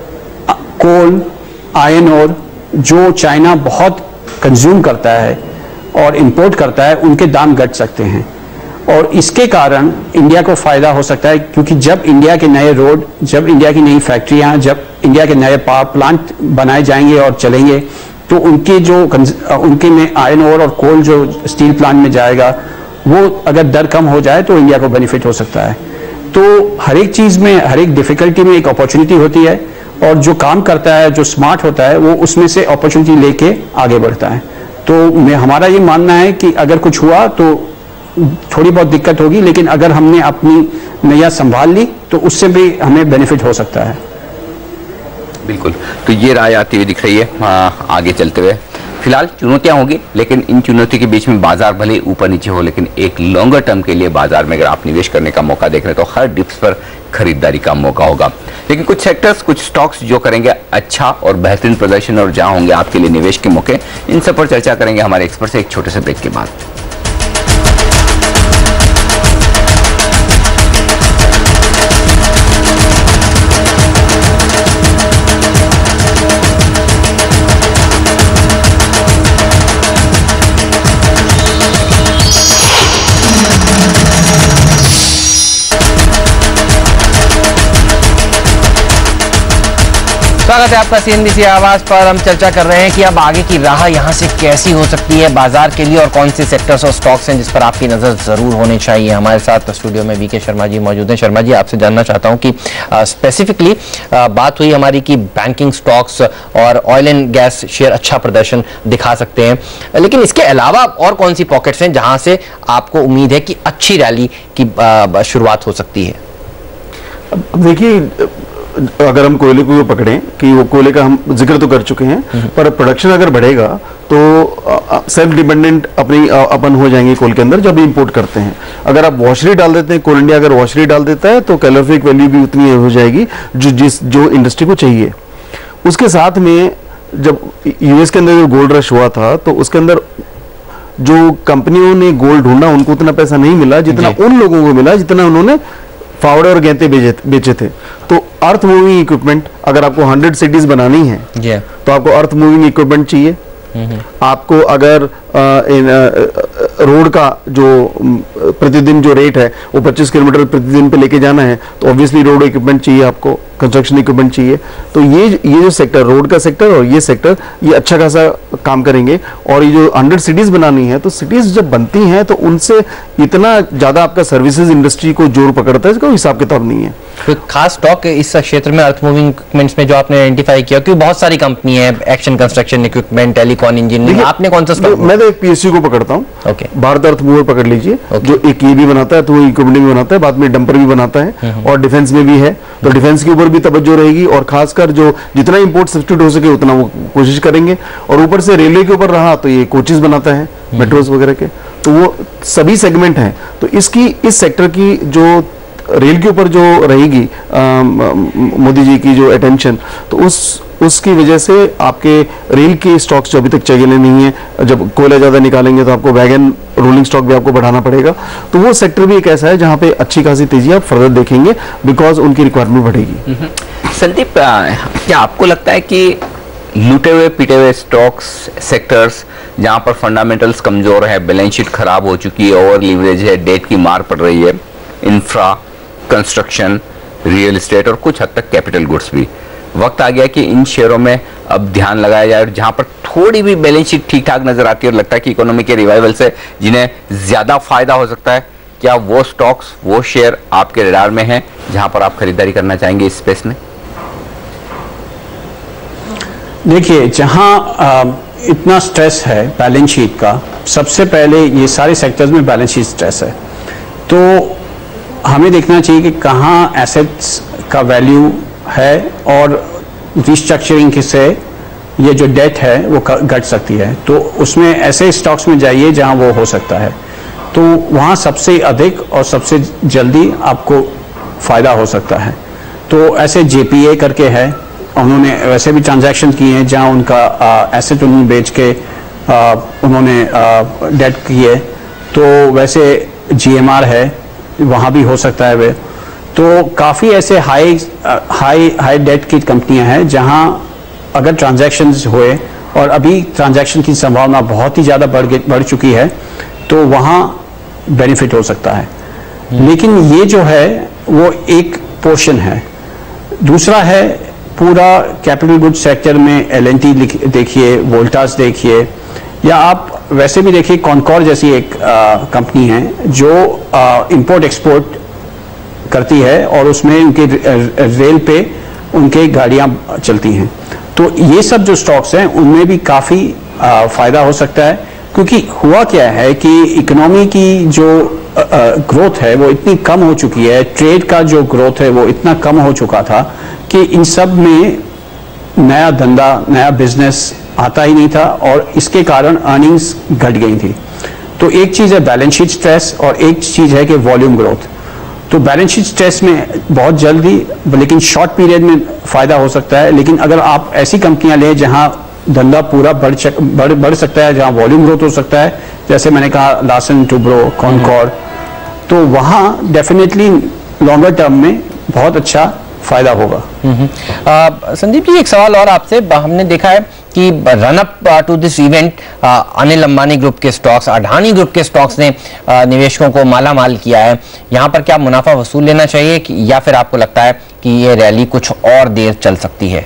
कोल, आयरन ओर जो चाइना बहुत कंज्यूम करता है और इंपोर्ट करता है उनके दाम घट सकते हैं और इसके कारण इंडिया को फायदा हो सकता है। क्योंकि जब इंडिया के नए रोड, जब इंडिया की नई फैक्ट्रियां, जब इंडिया के नए पावर प्लांट बनाए जाएंगे और चलेंगे तो उनके में आयरन ओर और कोल जो स्टील प्लांट में जाएगा वो अगर दर कम हो जाए तो इंडिया को बेनिफिट हो सकता है। तो हर एक चीज में, हर एक डिफिकल्टी में एक अपॉर्चुनिटी होती है और जो काम करता है, जो स्मार्ट होता है, वो उसमें से अपॉर्चुनिटी लेके आगे बढ़ता है। तो हमारा ये मानना है कि अगर कुछ हुआ तो थोड़ी बहुत दिक्कत होगी, लेकिन अगर हमने अपनी नैया संभाल ली तो उससे भी हमें बेनिफिट हो सकता है। बिल्कुल, तो ये राय आती हुई दिख रही है आगे चलते हुए। फिलहाल चुनौतियां होंगी, लेकिन इन चुनौतियों के बीच में बाजार भले ऊपर नीचे हो, लेकिन एक लॉन्गर टर्म के लिए बाजार में अगर आप निवेश करने का मौका देख रहे हैं तो हर डिप्स पर खरीदारी का मौका होगा। लेकिन कुछ सेक्टर्स, कुछ स्टॉक्स जो करेंगे अच्छा और बेहतरीन प्रदर्शन और जहां होंगे आपके लिए निवेश के मौके, इन सब पर चर्चा करेंगे हमारे एक्सपर्ट से एक छोटे से ब्रेक के बाद। स्वागत है आपका सीएनबीसी आवाज पर। हम चर्चा कर रहे हैं कि अब आगे की राह यहां से कैसी हो सकती है बाजार के लिए और कौन से सेक्टर्स और स्टॉक्स हैं जिस पर आपकी नजर जरूर होनी चाहिए। हमारे साथ स्टूडियो में वीके शर्मा जी मौजूद हैं। शर्मा जी, आपसे जानना चाहता हूं कि स्पेसिफिकली बात हुई हमारी कि बैंकिंग स्टॉक्स और ऑयल एंड गैस शेयर अच्छा प्रदर्शन दिखा सकते हैं, लेकिन इसके अलावा और कौन सी पॉकेट्स हैं जहां से आपको उम्मीद है कि अच्छी रैली की शुरुआत हो सकती है? देखिए, अगर हम कोयले को पकड़ें कि वो कोयले का हम जिक्र तो कर चुके हैं, पर प्रोडक्शन अगर बढ़ेगा तो सेल्फ डिपेंडेंट अपन हो जाएंगे कोल के अंदर जब इंपोर्ट करते हैं। अगर आप वॉशरी डाल देते हैं, कोल इंडिया अगर वॉशरी डाल देता है तो कैलोरिफिक वैल्यू भी उतनी हो जाएगी जो इंडस्ट्री को चाहिए। उसके साथ में जब यूएस के अंदर जो गोल्ड रश हुआ था तो उसके अंदर जो कंपनियों ने गोल्ड ढूंढा उनको उतना पैसा नहीं मिला जितना उन लोगों को मिला जितना उन्होंने फावड़े और गेंते बेचे थे। तो अर्थ मूविंग इक्विपमेंट, अगर आपको 100 सिटीज बनानी है तो आपको अर्थ मूविंग इक्विपमेंट चाहिए। आपको अगर रोड का जो प्रतिदिन जो रेट है वो 25 किलोमीटर प्रतिदिन पे लेके जाना है, तो ऑब्वियसली रोड इक्विपमेंट चाहिए, आपको कंस्ट्रक्शन इक्विपमेंट चाहिए। तो ये जो सेक्टर, रोड का सेक्टर और ये सेक्टर, ये अच्छा खासा काम करेंगे। और ये जो 100 सिटीज बनानी है, तो सिटीज जब बनती हैं तो उनसे इतना ज्यादा आपका सर्विसेज इंडस्ट्री को जोर पकड़ता है, इसका हिसाब किताब नहीं है। तो खास स्टॉक इस क्षेत्र में अर्थ मूविंग इक्विपमेंट्स में जो आपने आइडेंटिफाई किया, क्योंकि बहुत सारी कंपनी है, action construction equipment, telecon engineering, आपने कौन सा स्टॉक? मैं तो एक पीएसयू को पकड़ता हूँ, भारत अर्थ मूवर पकड़ लीजिए, जो एक ये भी बनाता है, तो वो इक्विपमेंट भी बनाता है, बाद में डंपर भी बनाता है, और डिफेंस में भी है, तो डिफेंस के ऊपर भी तवज्जो रहेगी, और खासकर जो जितना इंपोर्ट सब्स्टिट्यूट हो सके उतना वो कोशिश करेंगे। और ऊपर से रेलवे के ऊपर रहा तो ये कोचेस बनाता है, मेट्रोस वगैरह के, तो वो सभी सेगमेंट हैं। तो इसकी, इस सेक्टर की जो रेल के ऊपर जो रहेगी मोदी जी की जो अटेंशन, तो उसकी वजह से आपके रेल के स्टॉक्स जो अभी तक चले नहीं है, जब कोयला ज्यादा निकालेंगे तो आपको वैगन रोलिंग स्टॉक भी आपको बढ़ाना पड़ेगा। तो वो सेक्टर भी एक ऐसा है जहां पे अच्छी खासी तेजी आप फर्दर देखेंगे, बिकॉज उनकी रिक्वायरमेंट बढ़ेगी। संदीप, क्या आपको लगता है कि लूटे हुए पीटे हुए स्टॉक्स सेक्टर्स जहां पर फंडामेंटल्स कमजोर है, बैलेंस शीट खराब हो चुकी है, ओवर लीवरेज है, डेट की मार पड़ रही है, इंफ्रा, कंस्ट्रक्शन, रियल एस्टेट और कुछ हद तक कैपिटल गुड्स भी, वक्त आ गया कि इन शेयरों में अब ध्यान लगाया जाए, और जहां पर थोड़ी भी बैलेंस शीट ठीक ठाक नजर आती है और लगता है कि इकोनॉमी के रिवाइवल से जिन्हें ज्यादा फायदा हो सकता है, क्या वो स्टॉक्स, वो शेयर आपके रडार में हैं जहां पर आप खरीदारी करना चाहेंगे इस स्पेस में? देखिए, जहां इतना स्ट्रेस है बैलेंस शीट का, सबसे पहले ये सारे सेक्टर्स में बैलेंस शीट स्ट्रेस है, तो हमें देखना चाहिए कि कहाँ एसेट्स का वैल्यू है और रिस्ट्रक्चरिंग से ये जो डेट है वो घट सकती है, तो उसमें ऐसे स्टॉक्स में जाइए जहां वो हो सकता है, तो वहाँ सबसे अधिक और सबसे जल्दी आपको फ़ायदा हो सकता है। तो ऐसे JPA करके है, उन्होंने वैसे भी ट्रांजैक्शन किए हैं जहां उनका एसेट उन्होंने बेच के उन्होंने डेट किए, तो वैसे GMR है, वहाँ भी हो सकता है वे। तो काफ़ी ऐसे हाई डेट की कंपनियां हैं जहां अगर ट्रांजैक्शंस हुए, और अभी ट्रांजैक्शन की संभावना बहुत ही ज़्यादा बढ़ चुकी है, तो वहाँ बेनिफिट हो सकता है। लेकिन ये जो है वो एक पोर्शन है। दूसरा है पूरा कैपिटल गुड्स सेक्टर में L&T देखिए, वोल्टास देखिए, या आप वैसे भी देखिए कॉनकॉर जैसी एक कंपनी है जो इंपोर्ट एक्सपोर्ट करती है, और उसमें उनके रेल पे उनके गाड़ियां चलती हैं। तो ये सब जो स्टॉक्स हैं उनमें भी काफ़ी फ़ायदा हो सकता है, क्योंकि हुआ क्या है कि इकोनॉमी की जो ग्रोथ है वो इतनी कम हो चुकी है, ट्रेड का जो ग्रोथ है वो इतना कम हो चुका था कि इन सब में नया धंधा, नया बिजनेस आता ही नहीं था, और इसके कारण अर्निंग्स घट गई थी। तो एक चीज़ है बैलेंस शीट स्ट्रेस, और एक चीज़ है कि वॉल्यूम ग्रोथ। तो बैलेंस शीट स्ट्रेस में बहुत जल्दी, लेकिन शॉर्ट पीरियड में फ़ायदा हो सकता है। लेकिन अगर आप ऐसी कंपनियां लें जहां धंधा पूरा बढ़ सकता है, जहां वॉल्यूम ग्रोथ हो सकता है, जैसे मैंने कहा लार्सन टुब्रो, कॉनकॉर, तो वहां डेफिनेटली लॉन्गर टर्म में बहुत अच्छा फायदा होगा। संदीप जी, एक सवाल और आपसे, हमने देखा है कि run up to this event Anil Ambani group के स्टॉक्स, अडानी ग्रुप के स्टॉक्स ने निवेशकों को माला माल किया है। यहाँ पर क्या मुनाफा वसूल लेना चाहिए, या फिर आपको लगता है कि ये रैली कुछ और देर चल सकती है?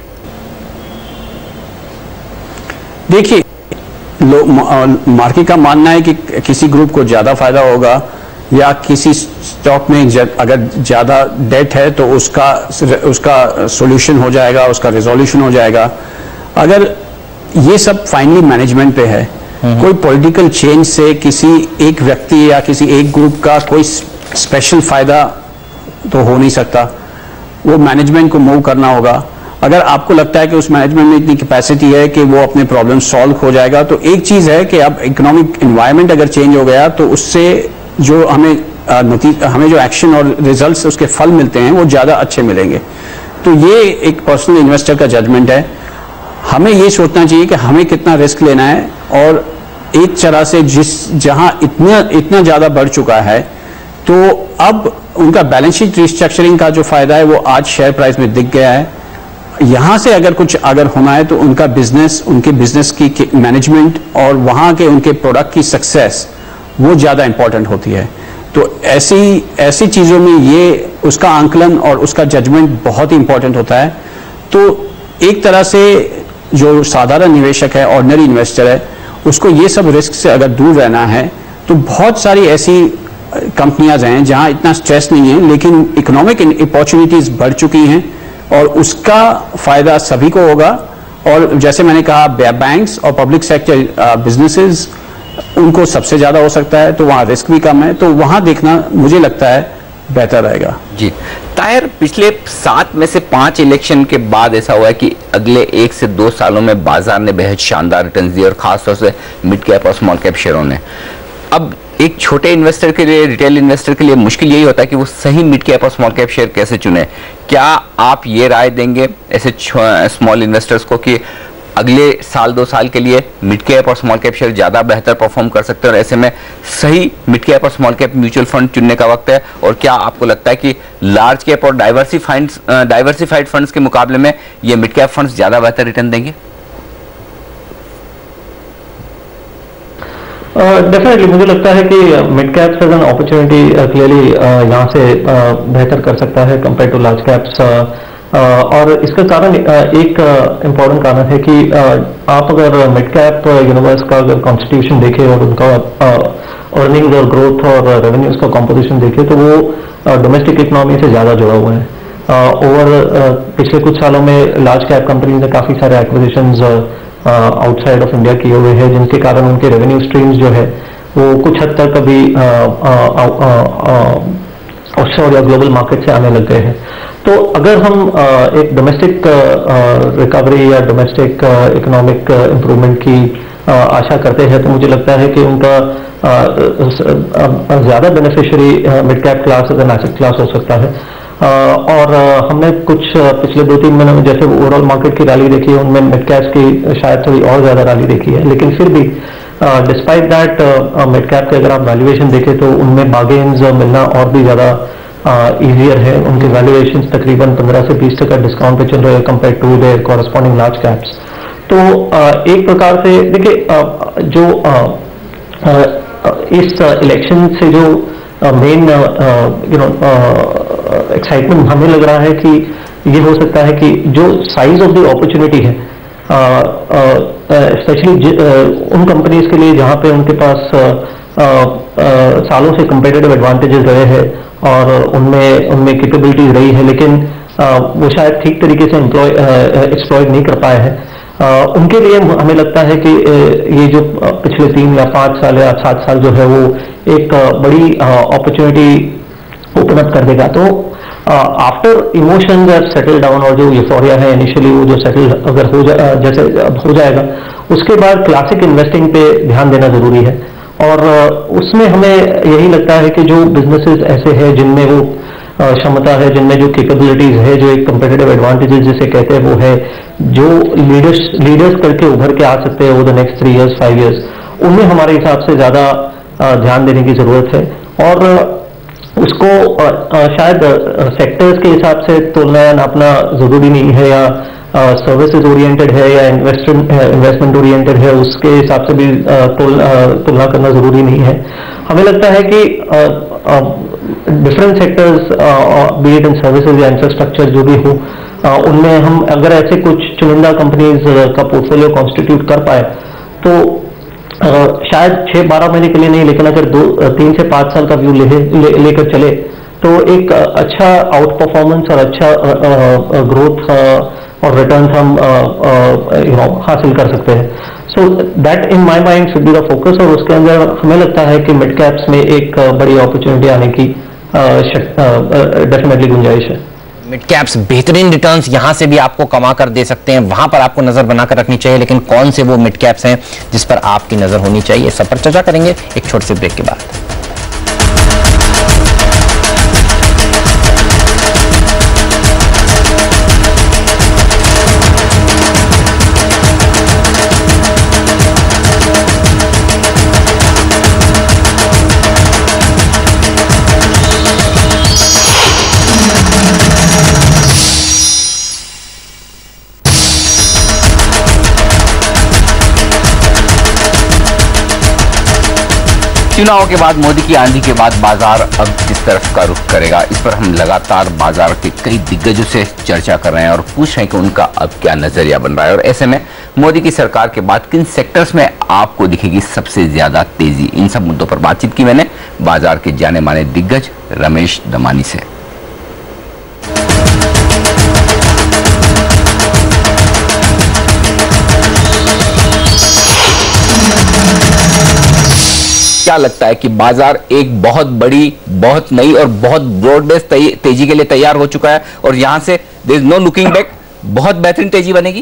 देखिए, मार्केट का मानना है कि किसी ग्रुप को ज्यादा फायदा होगा, या किसी स्टॉक में अगर ज्यादा डेट है तो उसका सॉल्यूशन हो जाएगा, उसका रिजोल्यूशन हो जाएगा। अगर ये सब फाइनली मैनेजमेंट पे है, कोई पॉलिटिकल चेंज से किसी एक व्यक्ति या किसी एक ग्रुप का कोई स्पेशल फायदा तो हो नहीं सकता, वो मैनेजमेंट को मूव करना होगा। अगर आपको लगता है कि उस मैनेजमेंट में इतनी कैपेसिटी है कि वो अपने प्रॉब्लम सॉल्व हो जाएगा, तो एक चीज है कि अब इकोनॉमिक एनवायरनमेंट अगर चेंज हो गया तो उससे जो हमें जो एक्शन और रिजल्ट्स उसके फल मिलते हैं वो ज्यादा अच्छे मिलेंगे। तो ये एक पर्सनल इन्वेस्टर का जजमेंट है। हमें ये सोचना चाहिए कि हमें कितना रिस्क लेना है, और एक तरह से जहां इतना ज्यादा बढ़ चुका है, तो अब उनका बैलेंस शीट रिस्ट्रक्चरिंग का जो फायदा है वो आज शेयर प्राइस में दिख गया है। यहाँ से अगर कुछ होना है तो उनका बिजनेस, उनके बिजनेस की मैनेजमेंट और वहाँ के उनके प्रोडक्ट की सक्सेस वो ज़्यादा इंपॉर्टेंट होती है। तो ऐसी चीज़ों में ये उसका आंकलन और उसका जजमेंट बहुत ही इंपॉर्टेंट होता है। तो एक तरह से जो साधारण निवेशक है, ऑर्डिनरी इन्वेस्टर है, उसको ये सब रिस्क से अगर दूर रहना है तो बहुत सारी ऐसी कंपनियां हैं जहां इतना स्ट्रेस नहीं है, लेकिन इकोनॉमिक अपॉर्चुनिटीज बढ़ चुकी हैं और उसका फायदा सभी को होगा। और जैसे मैंने कहा, बैंक्स और पब्लिक सेक्टर बिजनेसेस उनको सबसे ज्यादा हो सकता है, तो वहां रिस्क भी कम है, तो वहां देखना मुझे लगता है बेहतर रहेगा। जी ताहिर, पिछले 7 में से 5 इलेक्शन के बाद ऐसा हुआ है कि अगले 1 से 2 सालों में बाजार ने बेहद शानदार रिटर्न दिए और खासतौर से मिड कैप और स्मॉल कैप शेयरों ने। अब एक छोटे इन्वेस्टर के लिए, रिटेल इन्वेस्टर के लिए मुश्किल यही होता है कि वो सही मिड कैप और स्मॉल कैप शेयर कैसे चुने। क्या आप ये राय देंगे ऐसे स्मॉल इन्वेस्टर्स को कि अगले साल 2 साल के लिए मिड कैप और स्मॉल कैप शेयर ज्यादा बेहतर परफॉर्म कर सकते हैं और ऐसे में सही मिड कैप और स्मॉल कैप म्यूचुअल फंड चुनने का वक्त है? और क्या आपको लगता है कि लार्ज कैप और डाइवर्सिफाइड फंड्स के मुकाबले में ये मिड कैप फंड्स ज्यादा बेहतर रिटर्न देंगे? डेफिनेटली मुझे लगता है कि mid caps as an opportunity clearly यहाँ से बेहतर कर सकता है कंपेयर टू लार्ज कैप्स। और इसका कारण एक इम्पॉर्टेंट कारण है कि आप अगर मिड कैप यूनिवर्स का अगर कॉन्स्टिट्यूशन देखें और उनका अर्निंग्स और ग्रोथ और रेवेन्यूज का कॉम्पोजिशन देखें तो वो डोमेस्टिक इकोनॉमी से ज़्यादा जुड़ा हुआ है। पिछले कुछ सालों में लार्ज कैप कंपनीज ने काफ़ी सारे एक्विजिशंस आउटसाइड ऑफ इंडिया किए हुए हैं, जिनके कारण उनके रेवेन्यू स्ट्रीम्स जो है वो कुछ हद तक अभी ऑफशोर या ग्लोबल मार्केट से आने लग गए हैं। तो अगर हम एक डोमेस्टिक रिकवरी या डोमेस्टिक इकोनॉमिक इम्प्रूवमेंट की आशा करते हैं तो मुझे लगता है कि उनका ज़्यादा beneficiary mid cap class as an asset class हो सकता है। और हमने कुछ पिछले 2-3 महीनों में जैसे ओवरऑल मार्केट की रैली देखी है, उनमें मिड कैप्स की शायद थोड़ी और ज़्यादा रैली देखी है, लेकिन फिर भी डिस्पाइट दैट मिड कैप के अगर आप वैल्यूएशन देखें तो उनमें बार्गेन्स मिलना और भी ज़्यादा ईजियर है। उनके वैल्यूएशन तकरीबन 15 से 20% डिस्काउंट पे चल रहे हैं compare to their corresponding large caps. तो एक प्रकार से देखिए जो इस इलेक्शन से जो मेन एक्साइटमेंट हमें लग रहा है कि ये हो सकता है कि जो साइज ऑफ द अपॉर्चुनिटी है स्पेशली उन कंपनीज के लिए जहां पे उनके पास सालों से कंपेटिटिव एडवांटेजेस रहे हैं और उनमें कैपेबिलिटीज रही है, लेकिन वो शायद ठीक तरीके से एक्सप्लॉइट नहीं कर पाए हैं। उनके लिए हमें लगता है कि ये जो पिछले 3 या 5 साल या 7 साल जो है वो एक बड़ी अपॉर्चुनिटी ओपन अप कर देगा। तो after emotions are settle down और जो यूफोरिया है इनिशियली वो जो सेटल अगर हो जाएगा, उसके बाद क्लासिक इन्वेस्टिंग पे ध्यान देना जरूरी है। और उसमें हमें यही लगता है कि जो बिजनेसेस ऐसे हैं जिनमें वो क्षमता है, जिनमें जो कैपेबिलिटीज है, जो एक कंपेटिटिव एडवांटेजेस जिसे कहते हैं वो है, जो लीडर्स करके उभर के आ सकते हैं over the next 3 years 5 years, उनमें हमारे हिसाब से ज्यादा ध्यान देने की जरूरत है। और उसको शायद सेक्टर्स के हिसाब से तुलना नापना जरूरी नहीं है, या सर्विसेज ओरिएंटेड है या इन्वेस्टमेंट ओरिएंटेड है उसके हिसाब से भी तुलना करना जरूरी नहीं है। हमें लगता है कि different sectors be it in services या इंफ्रास्ट्रक्चर जो भी हो, उनमें हम अगर ऐसे कुछ चुनिंदा कंपनीज का पोर्टफोलियो कॉन्स्टिट्यूट कर पाए तो शायद 6-12 महीने के लिए नहीं, लेकिन अगर 3 से 5 साल का व्यू लेकर चले तो एक अच्छा आउट परफॉर्मेंस और अच्छा ग्रोथ और रिटर्न हम हासिल कर सकते हैं। So that in my mind should be the focus. और उसके अंदर हमें लगता है कि मिड कैप्स में एक बड़ी अपॉर्चुनिटी आने की डेफिनेटली गुंजाइश है। मिड कैप्स बेहतरीन रिटर्न्स यहां से भी आपको कमा कर दे सकते हैं, वहां पर आपको नजर बनाकर रखनी चाहिए, लेकिन कौन से वो मिड कैप्स हैं जिस पर आपकी नजर होनी चाहिए, सब पर चर्चा करेंगे एक छोटे से ब्रेक के बाद। चुनाव के बाद, मोदी की आंधी के बाद बाजार अब किस तरफ का रुख करेगा, इस पर हम लगातार बाजार के कई दिग्गजों से चर्चा कर रहे हैं और पूछ रहे हैं कि उनका अब क्या नजरिया बन रहा है। और ऐसे में मोदी की सरकार के बाद किन सेक्टर्स में आपको दिखेगी सबसे ज्यादा तेजी, इन सब मुद्दों पर बातचीत की मैंने बाजार के जाने माने दिग्गज रमेश दमानी से। क्या लगता है कि बाजार एक बहुत बड़ी, बहुत नई और बहुत ब्रॉड बेस तेजी के लिए तैयार हो चुका है और यहां से there is no looking back, बहुत बेहतरीन तेजी बनेगी?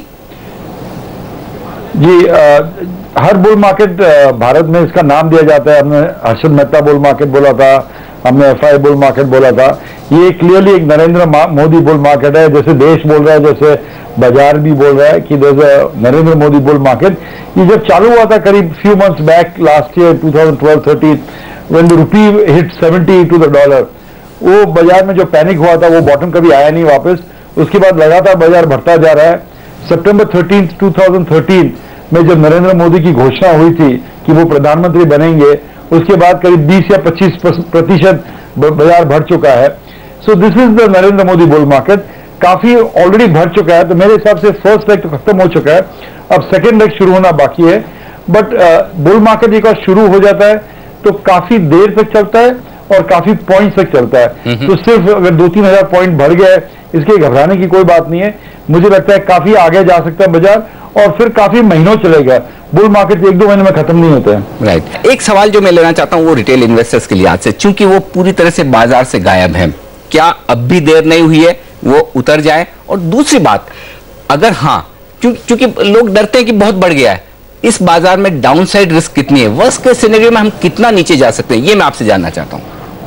जी, हर बुल मार्केट भारत में इसका नाम दिया जाता है। हमने हर्षद मेहता बुल मार्केट बोला था, हमने एफआई बुल मार्केट बोला था। ये क्लियरली एक नरेंद्र मोदी बुल मार्केट है, जैसे देश बोल रहा है, जैसे बाजार भी बोल रहा है कि नरेंद्र मोदी बुल मार्केट। ये जब चालू हुआ था करीब few months back last year 2012-13 when the rupee hit 70 to the dollar, वो बाजार में जो पैनिक हुआ था वो बॉटम कभी आया नहीं वापस। उसके बाद लगातार बाजार बढ़ता जा रहा है। सितंबर 13, 2013 में जब नरेंद्र मोदी की घोषणा हुई थी कि वो प्रधानमंत्री बनेंगे, उसके बाद करीब 20 या 25% बाजार बढ़ चुका है। So this is the Narendra Modi bull market. काफी ऑलरेडी बढ़ चुका है, तो मेरे हिसाब से फर्स्ट लेग तो खत्म हो चुका है, अब सेकेंड लेग शुरू होना बाकी है। बट बुल मार्केट एक बार शुरू हो जाता है तो काफी देर तक चलता है और काफी पॉइंट्स तक चलता है। तो सिर्फ अगर 2-3 हजार पॉइंट बढ़ गए, इसके घबराने की कोई बात नहीं है। मुझे लगता है काफी आगे जा सकता है बाजार और फिर काफी महीनों चलेगा। बुल मार्केट 1-2 महीने में खत्म नहीं होते हैं। राइट। एक सवाल जो मैं लेना चाहता हूं वो रिटेल इन्वेस्टर्स के लिहाज से, चूंकि वो पूरी तरह से बाजार से गायब है, क्या अब भी देर नहीं हुई है वो उतर जाए? और दूसरी बात, अगर हाँ, क्योंकि लोग डरते हैं कि बहुत बढ़ गया है, इस बाजार में डाउन साइड रिस्क कितनी है, वर्स्ट केस सिनेरियो में हम कितना नीचे जा सकते हैं, ये मैं आपसे जानना चाहता हूं।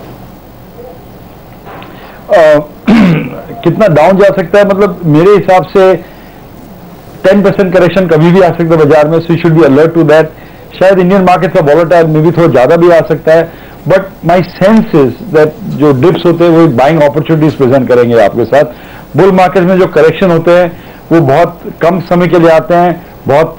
कितना डाउन जा सकता है, मतलब मेरे हिसाब से 10% करेक्शन कभी भी आ सकता है बाजार में, so you should be alert to that. शायद इंडियन मार्केट का वॉलेटाइल में भी थोड़ा ज्यादा भी आ सकता है, but my sense is that जो डिप्स होते हैं वो बाइंग अपॉर्चुनिटीज प्रेजेंट करेंगे आपके साथ। बुल मार्केट में जो करेक्शन होते हैं वो बहुत कम समय के लिए आते हैं, बहुत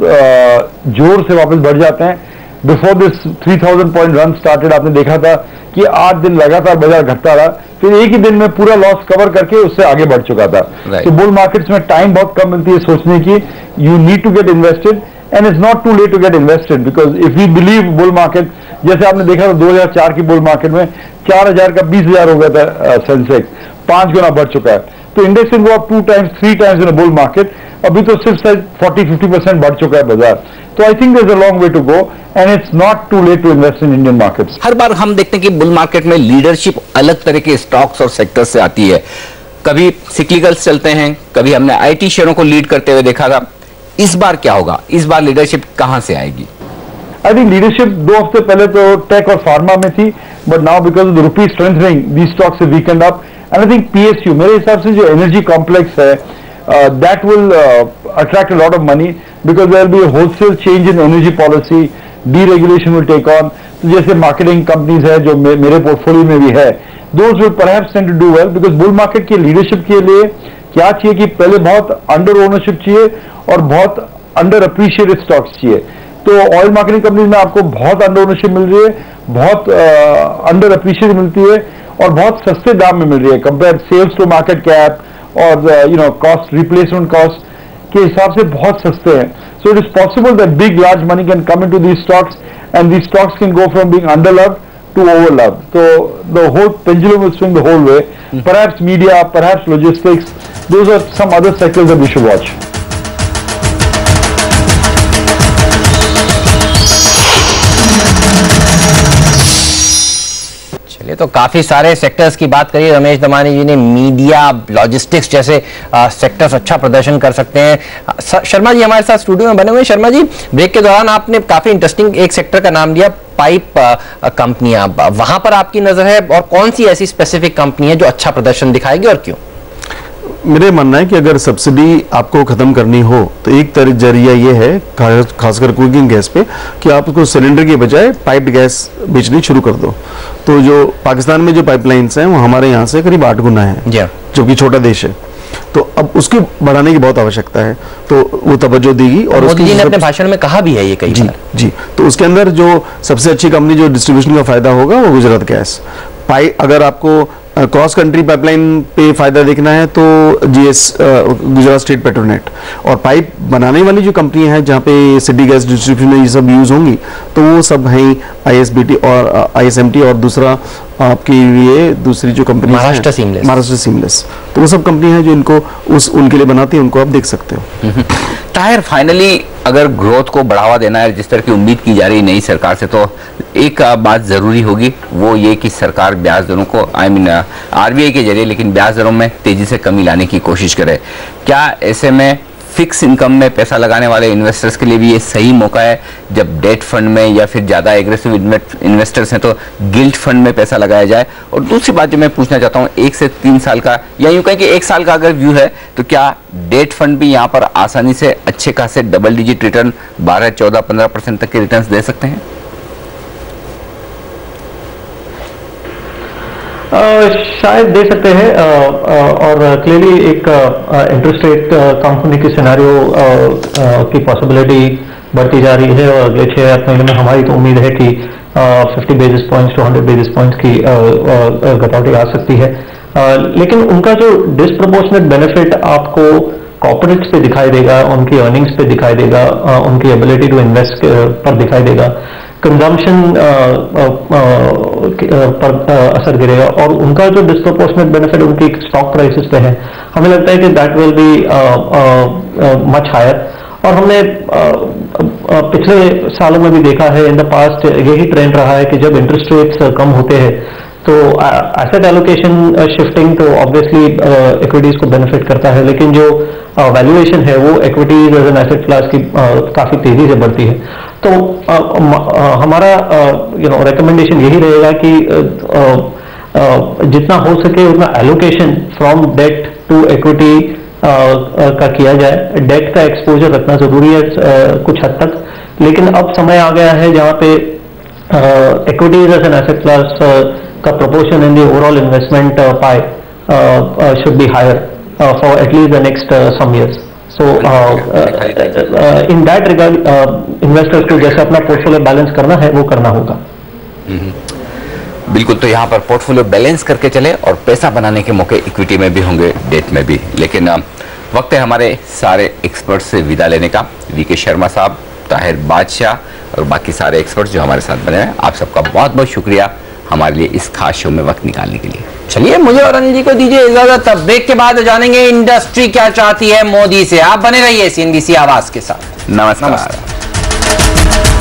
जोर से वापस बढ़ जाते हैं। Before this 3000 point run started, आपने देखा था कि 8 दिन लगातार बाजार घटता रहा, फिर एक ही दिन में पूरा लॉस कवर करके उससे आगे बढ़ चुका था। तो बुल मार्केट्स में टाइम बहुत कम मिलती है सोचने की। You need to get invested and it's not too late to get invested, because if you believe bull market, जैसे आपने देखा था 2004 की बुल मार्केट में 4000 का 20,000 हो गया था सेंसेक्स, 5 गुना बढ़ चुका है। तो index will go up 2 times 3 times in a bull market. अभी तो सिर्फ 40-50% बढ़ चुका है बाजार। तो I think there is a long way to go and it's not too late to invest in Indian markets. हर बार हम देखते हैं कि बुल मार्केट में लीडरशिप अलग तरह के स्टॉक्स और सेक्टर्स से आती है। कभी सिक्लिकल्स चलते हैं, कभी हमने आईटी शेयरों को लीड करते हुए देखा था। इस बार क्या होगा, इस बार लीडरशिप कहां से आएगी? आई थिंक लीडरशिप 2 हफ्ते पहले तो टेक और फार्मा में थी, but now because of the rupee strengthening these stocks have weakened up. And I think PSU, मेरे हिसाब से जो एनर्जी कॉम्प्लेक्स है, that will attract a lot of money because there will be a wholesale change in energy policy, deregulation will take on। तो जैसे marketing companies है जो मेरे पोर्टफोलियो में भी है, those will perhaps tend to do well because bull market की leadership के लिए क्या चाहिए कि पहले बहुत अंडर ओनरशिप चाहिए और बहुत अंडर अप्रिशिएटेड स्टॉक्स चाहिए। तो ऑयल मार्केटिंग कंपनीज में आपको बहुत अंडर ओनरशिप मिल रही है, बहुत अंडर अप्रिशिएट मिलती है और बहुत सस्ते दाम में मिल रही है compare sales to market cap और कॉस्ट, रिप्लेसमेंट कॉस्ट के हिसाब से बहुत सस्ते हैं। So it is possible that big large money can come into these stocks and these stocks can go from being underloved to overloved. तो the whole pendulum will swing the whole way. Perhaps media, perhaps logistics, those are some other sectors that we should watch. चलिए, तो काफी सारे sectors की बात करिए रमेश दमानी जी ने। Media, logistics जैसे सेक्टर्स अच्छा प्रदर्शन कर सकते हैं। शर्मा जी हमारे साथ स्टूडियो में बने हुए हैं। शर्मा जी, ब्रेक के दौरान आपने काफी इंटरेस्टिंग एक सेक्टर का नाम लिया, पाइप कंपनियां। वहां पर आपकी नजर है और कौन सी ऐसी स्पेसिफिक कंपनी है जो अच्छा प्रदर्शन दिखाएगी और क्यों? मेरे मानना है कि अगर सब्सिडी आपको खत्म करनी हो तो एक जरिया ये है, खासकर कुकिंग गैस पे, कि आप उसको सिलेंडर के बजाय पाइप्ड गैस बेचनी शुरू कर दो। तो जो पाकिस्तान में जो पाइपलाइंस हैं वो हमारे यहाँ से करीब 8 गुना है, जो कि छोटा देश है। तो अब उसकी बढ़ाने की बहुत आवश्यकता है, तो वो तवज्जो देगी। और मोदी जी ने अपने भाषण में कहा भी है ये कई बार। जी, तो उसके अंदर जो सबसे अच्छी कंपनी जो डिस्ट्रीब्यूशन का फायदा होगा वो गुजरात गैस। अगर आपको क्रॉस कंट्री पाइपलाइन पे फायदा देखना है तो जीएस गुजरात स्टेट पेट्रोनेट, और पाइप बनाने वाली जो कंपनियां हैं जहाँ पे सिटी गैस डिस्ट्रीब्यूशन में ये सब यूज होंगी तो वो सब हैं आईएसबीटी और आईएसएमटी, और दूसरा आपकी ये दूसरी जो कंपनी महाराष्ट्र सीमलेस, तो वो सब कंपनी हैं जो इनको उनके लिए बनाती है, उनको आप देख सकते हो। ताहिर, फाइनली अगर ग्रोथ को बढ़ावा देना है जिस तरह की उम्मीद की जा रही नई सरकार से, तो एक बात जरूरी होगी, वो ये कि सरकार ब्याज दरों को आरबीआई के जरिए लेकिन ब्याज दरों में तेजी से कमी लाने की कोशिश करे। क्या ऐसे में फिक्स इनकम में पैसा लगाने वाले इन्वेस्टर्स के लिए भी ये सही मौका है, जब डेट फंड में या फिर ज्यादा एग्रेसिव इन्वेस्टर्स हैं तो गिल्ट फंड में पैसा लगाया जाए? और दूसरी बात जो मैं पूछना चाहता हूँ, 1 से 3 साल का या यूं कहें कि 1 साल का अगर व्यू है तो क्या डेट फंड भी यहाँ पर आसानी से अच्छे खासे डबल डिजिट रिटर्न 12, 14, 15% तक के रिटर्न दे सकते हैं? शायद दे सकते हैं, और क्लियरली एक इंटरेस्ट रेट कंपनी की सिनेरियो की पॉसिबिलिटी बढ़ती जा रही है, और अगले 6 महीने में हमारी तो उम्मीद है कि 50 basis points to 100 basis points की कटौती आ सकती है। लेकिन उनका जो डिस्प्रपोर्शनेट बेनिफिट आपको कॉर्पोरेट्स पे दिखाई देगा, उनकी अर्निंग्स पे दिखाई देगा, उनकी एबिलिटी टू इन्वेस्ट पर दिखाई देगा, कंजम्पशन पर असर गिरेगा, और उनका जो डिस्प्रोपोर्शनेट बेनिफिट उनकी स्टॉक प्राइसेस पे है, हमें लगता है कि that will be much higher. और हमने पिछले सालों में भी देखा है, इन द पास्ट यही ट्रेंड रहा है कि जब इंटरेस्ट रेट्स कम होते हैं तो एसेट एलोकेशन शिफ्टिंग तो ऑब्वियसली इक्विटीज को बेनिफिट करता है, लेकिन जो वैल्यूएशन है वो equities as an asset class की काफी तेजी से बढ़ती है। तो हमारा रिकमेंडेशन यही रहेगा कि जितना हो सके उतना allocation from debt to equity का किया जाए। डेट का एक्सपोजर रखना जरूरी है कुछ हद तक, लेकिन अब समय आ गया है जहां पे equities as an asset class का proportion in the overall investment pie should be higher for at least the next some years. So in that regard, investors को जैसे अपना पोर्टफोलियो बैलेंस करना है वो करना होगा। बिल्कुल, तो यहाँ पर पोर्टफोलियो बैलेंस करके चले और पैसा बनाने के मौके इक्विटी में भी होंगे, डेट में भी। लेकिन वक्त है हमारे सारे एक्सपर्ट से विदा लेने का। वीके शर्मा साहब, ताहिर बादशाह और बाकी सारे एक्सपर्ट्स जो हमारे साथ बने हैं, आप सबका बहुत बहुत शुक्रिया हमारे लिए इस खास शो में वक्त निकालने के लिए। चलिए, मुझे और अनिल जी को दीजिए इजाजत। ब्रेक के बाद जानेंगे इंडस्ट्री क्या चाहती है मोदी से। आप बने रहिए CNBC आवाज के साथ। नमस्कार।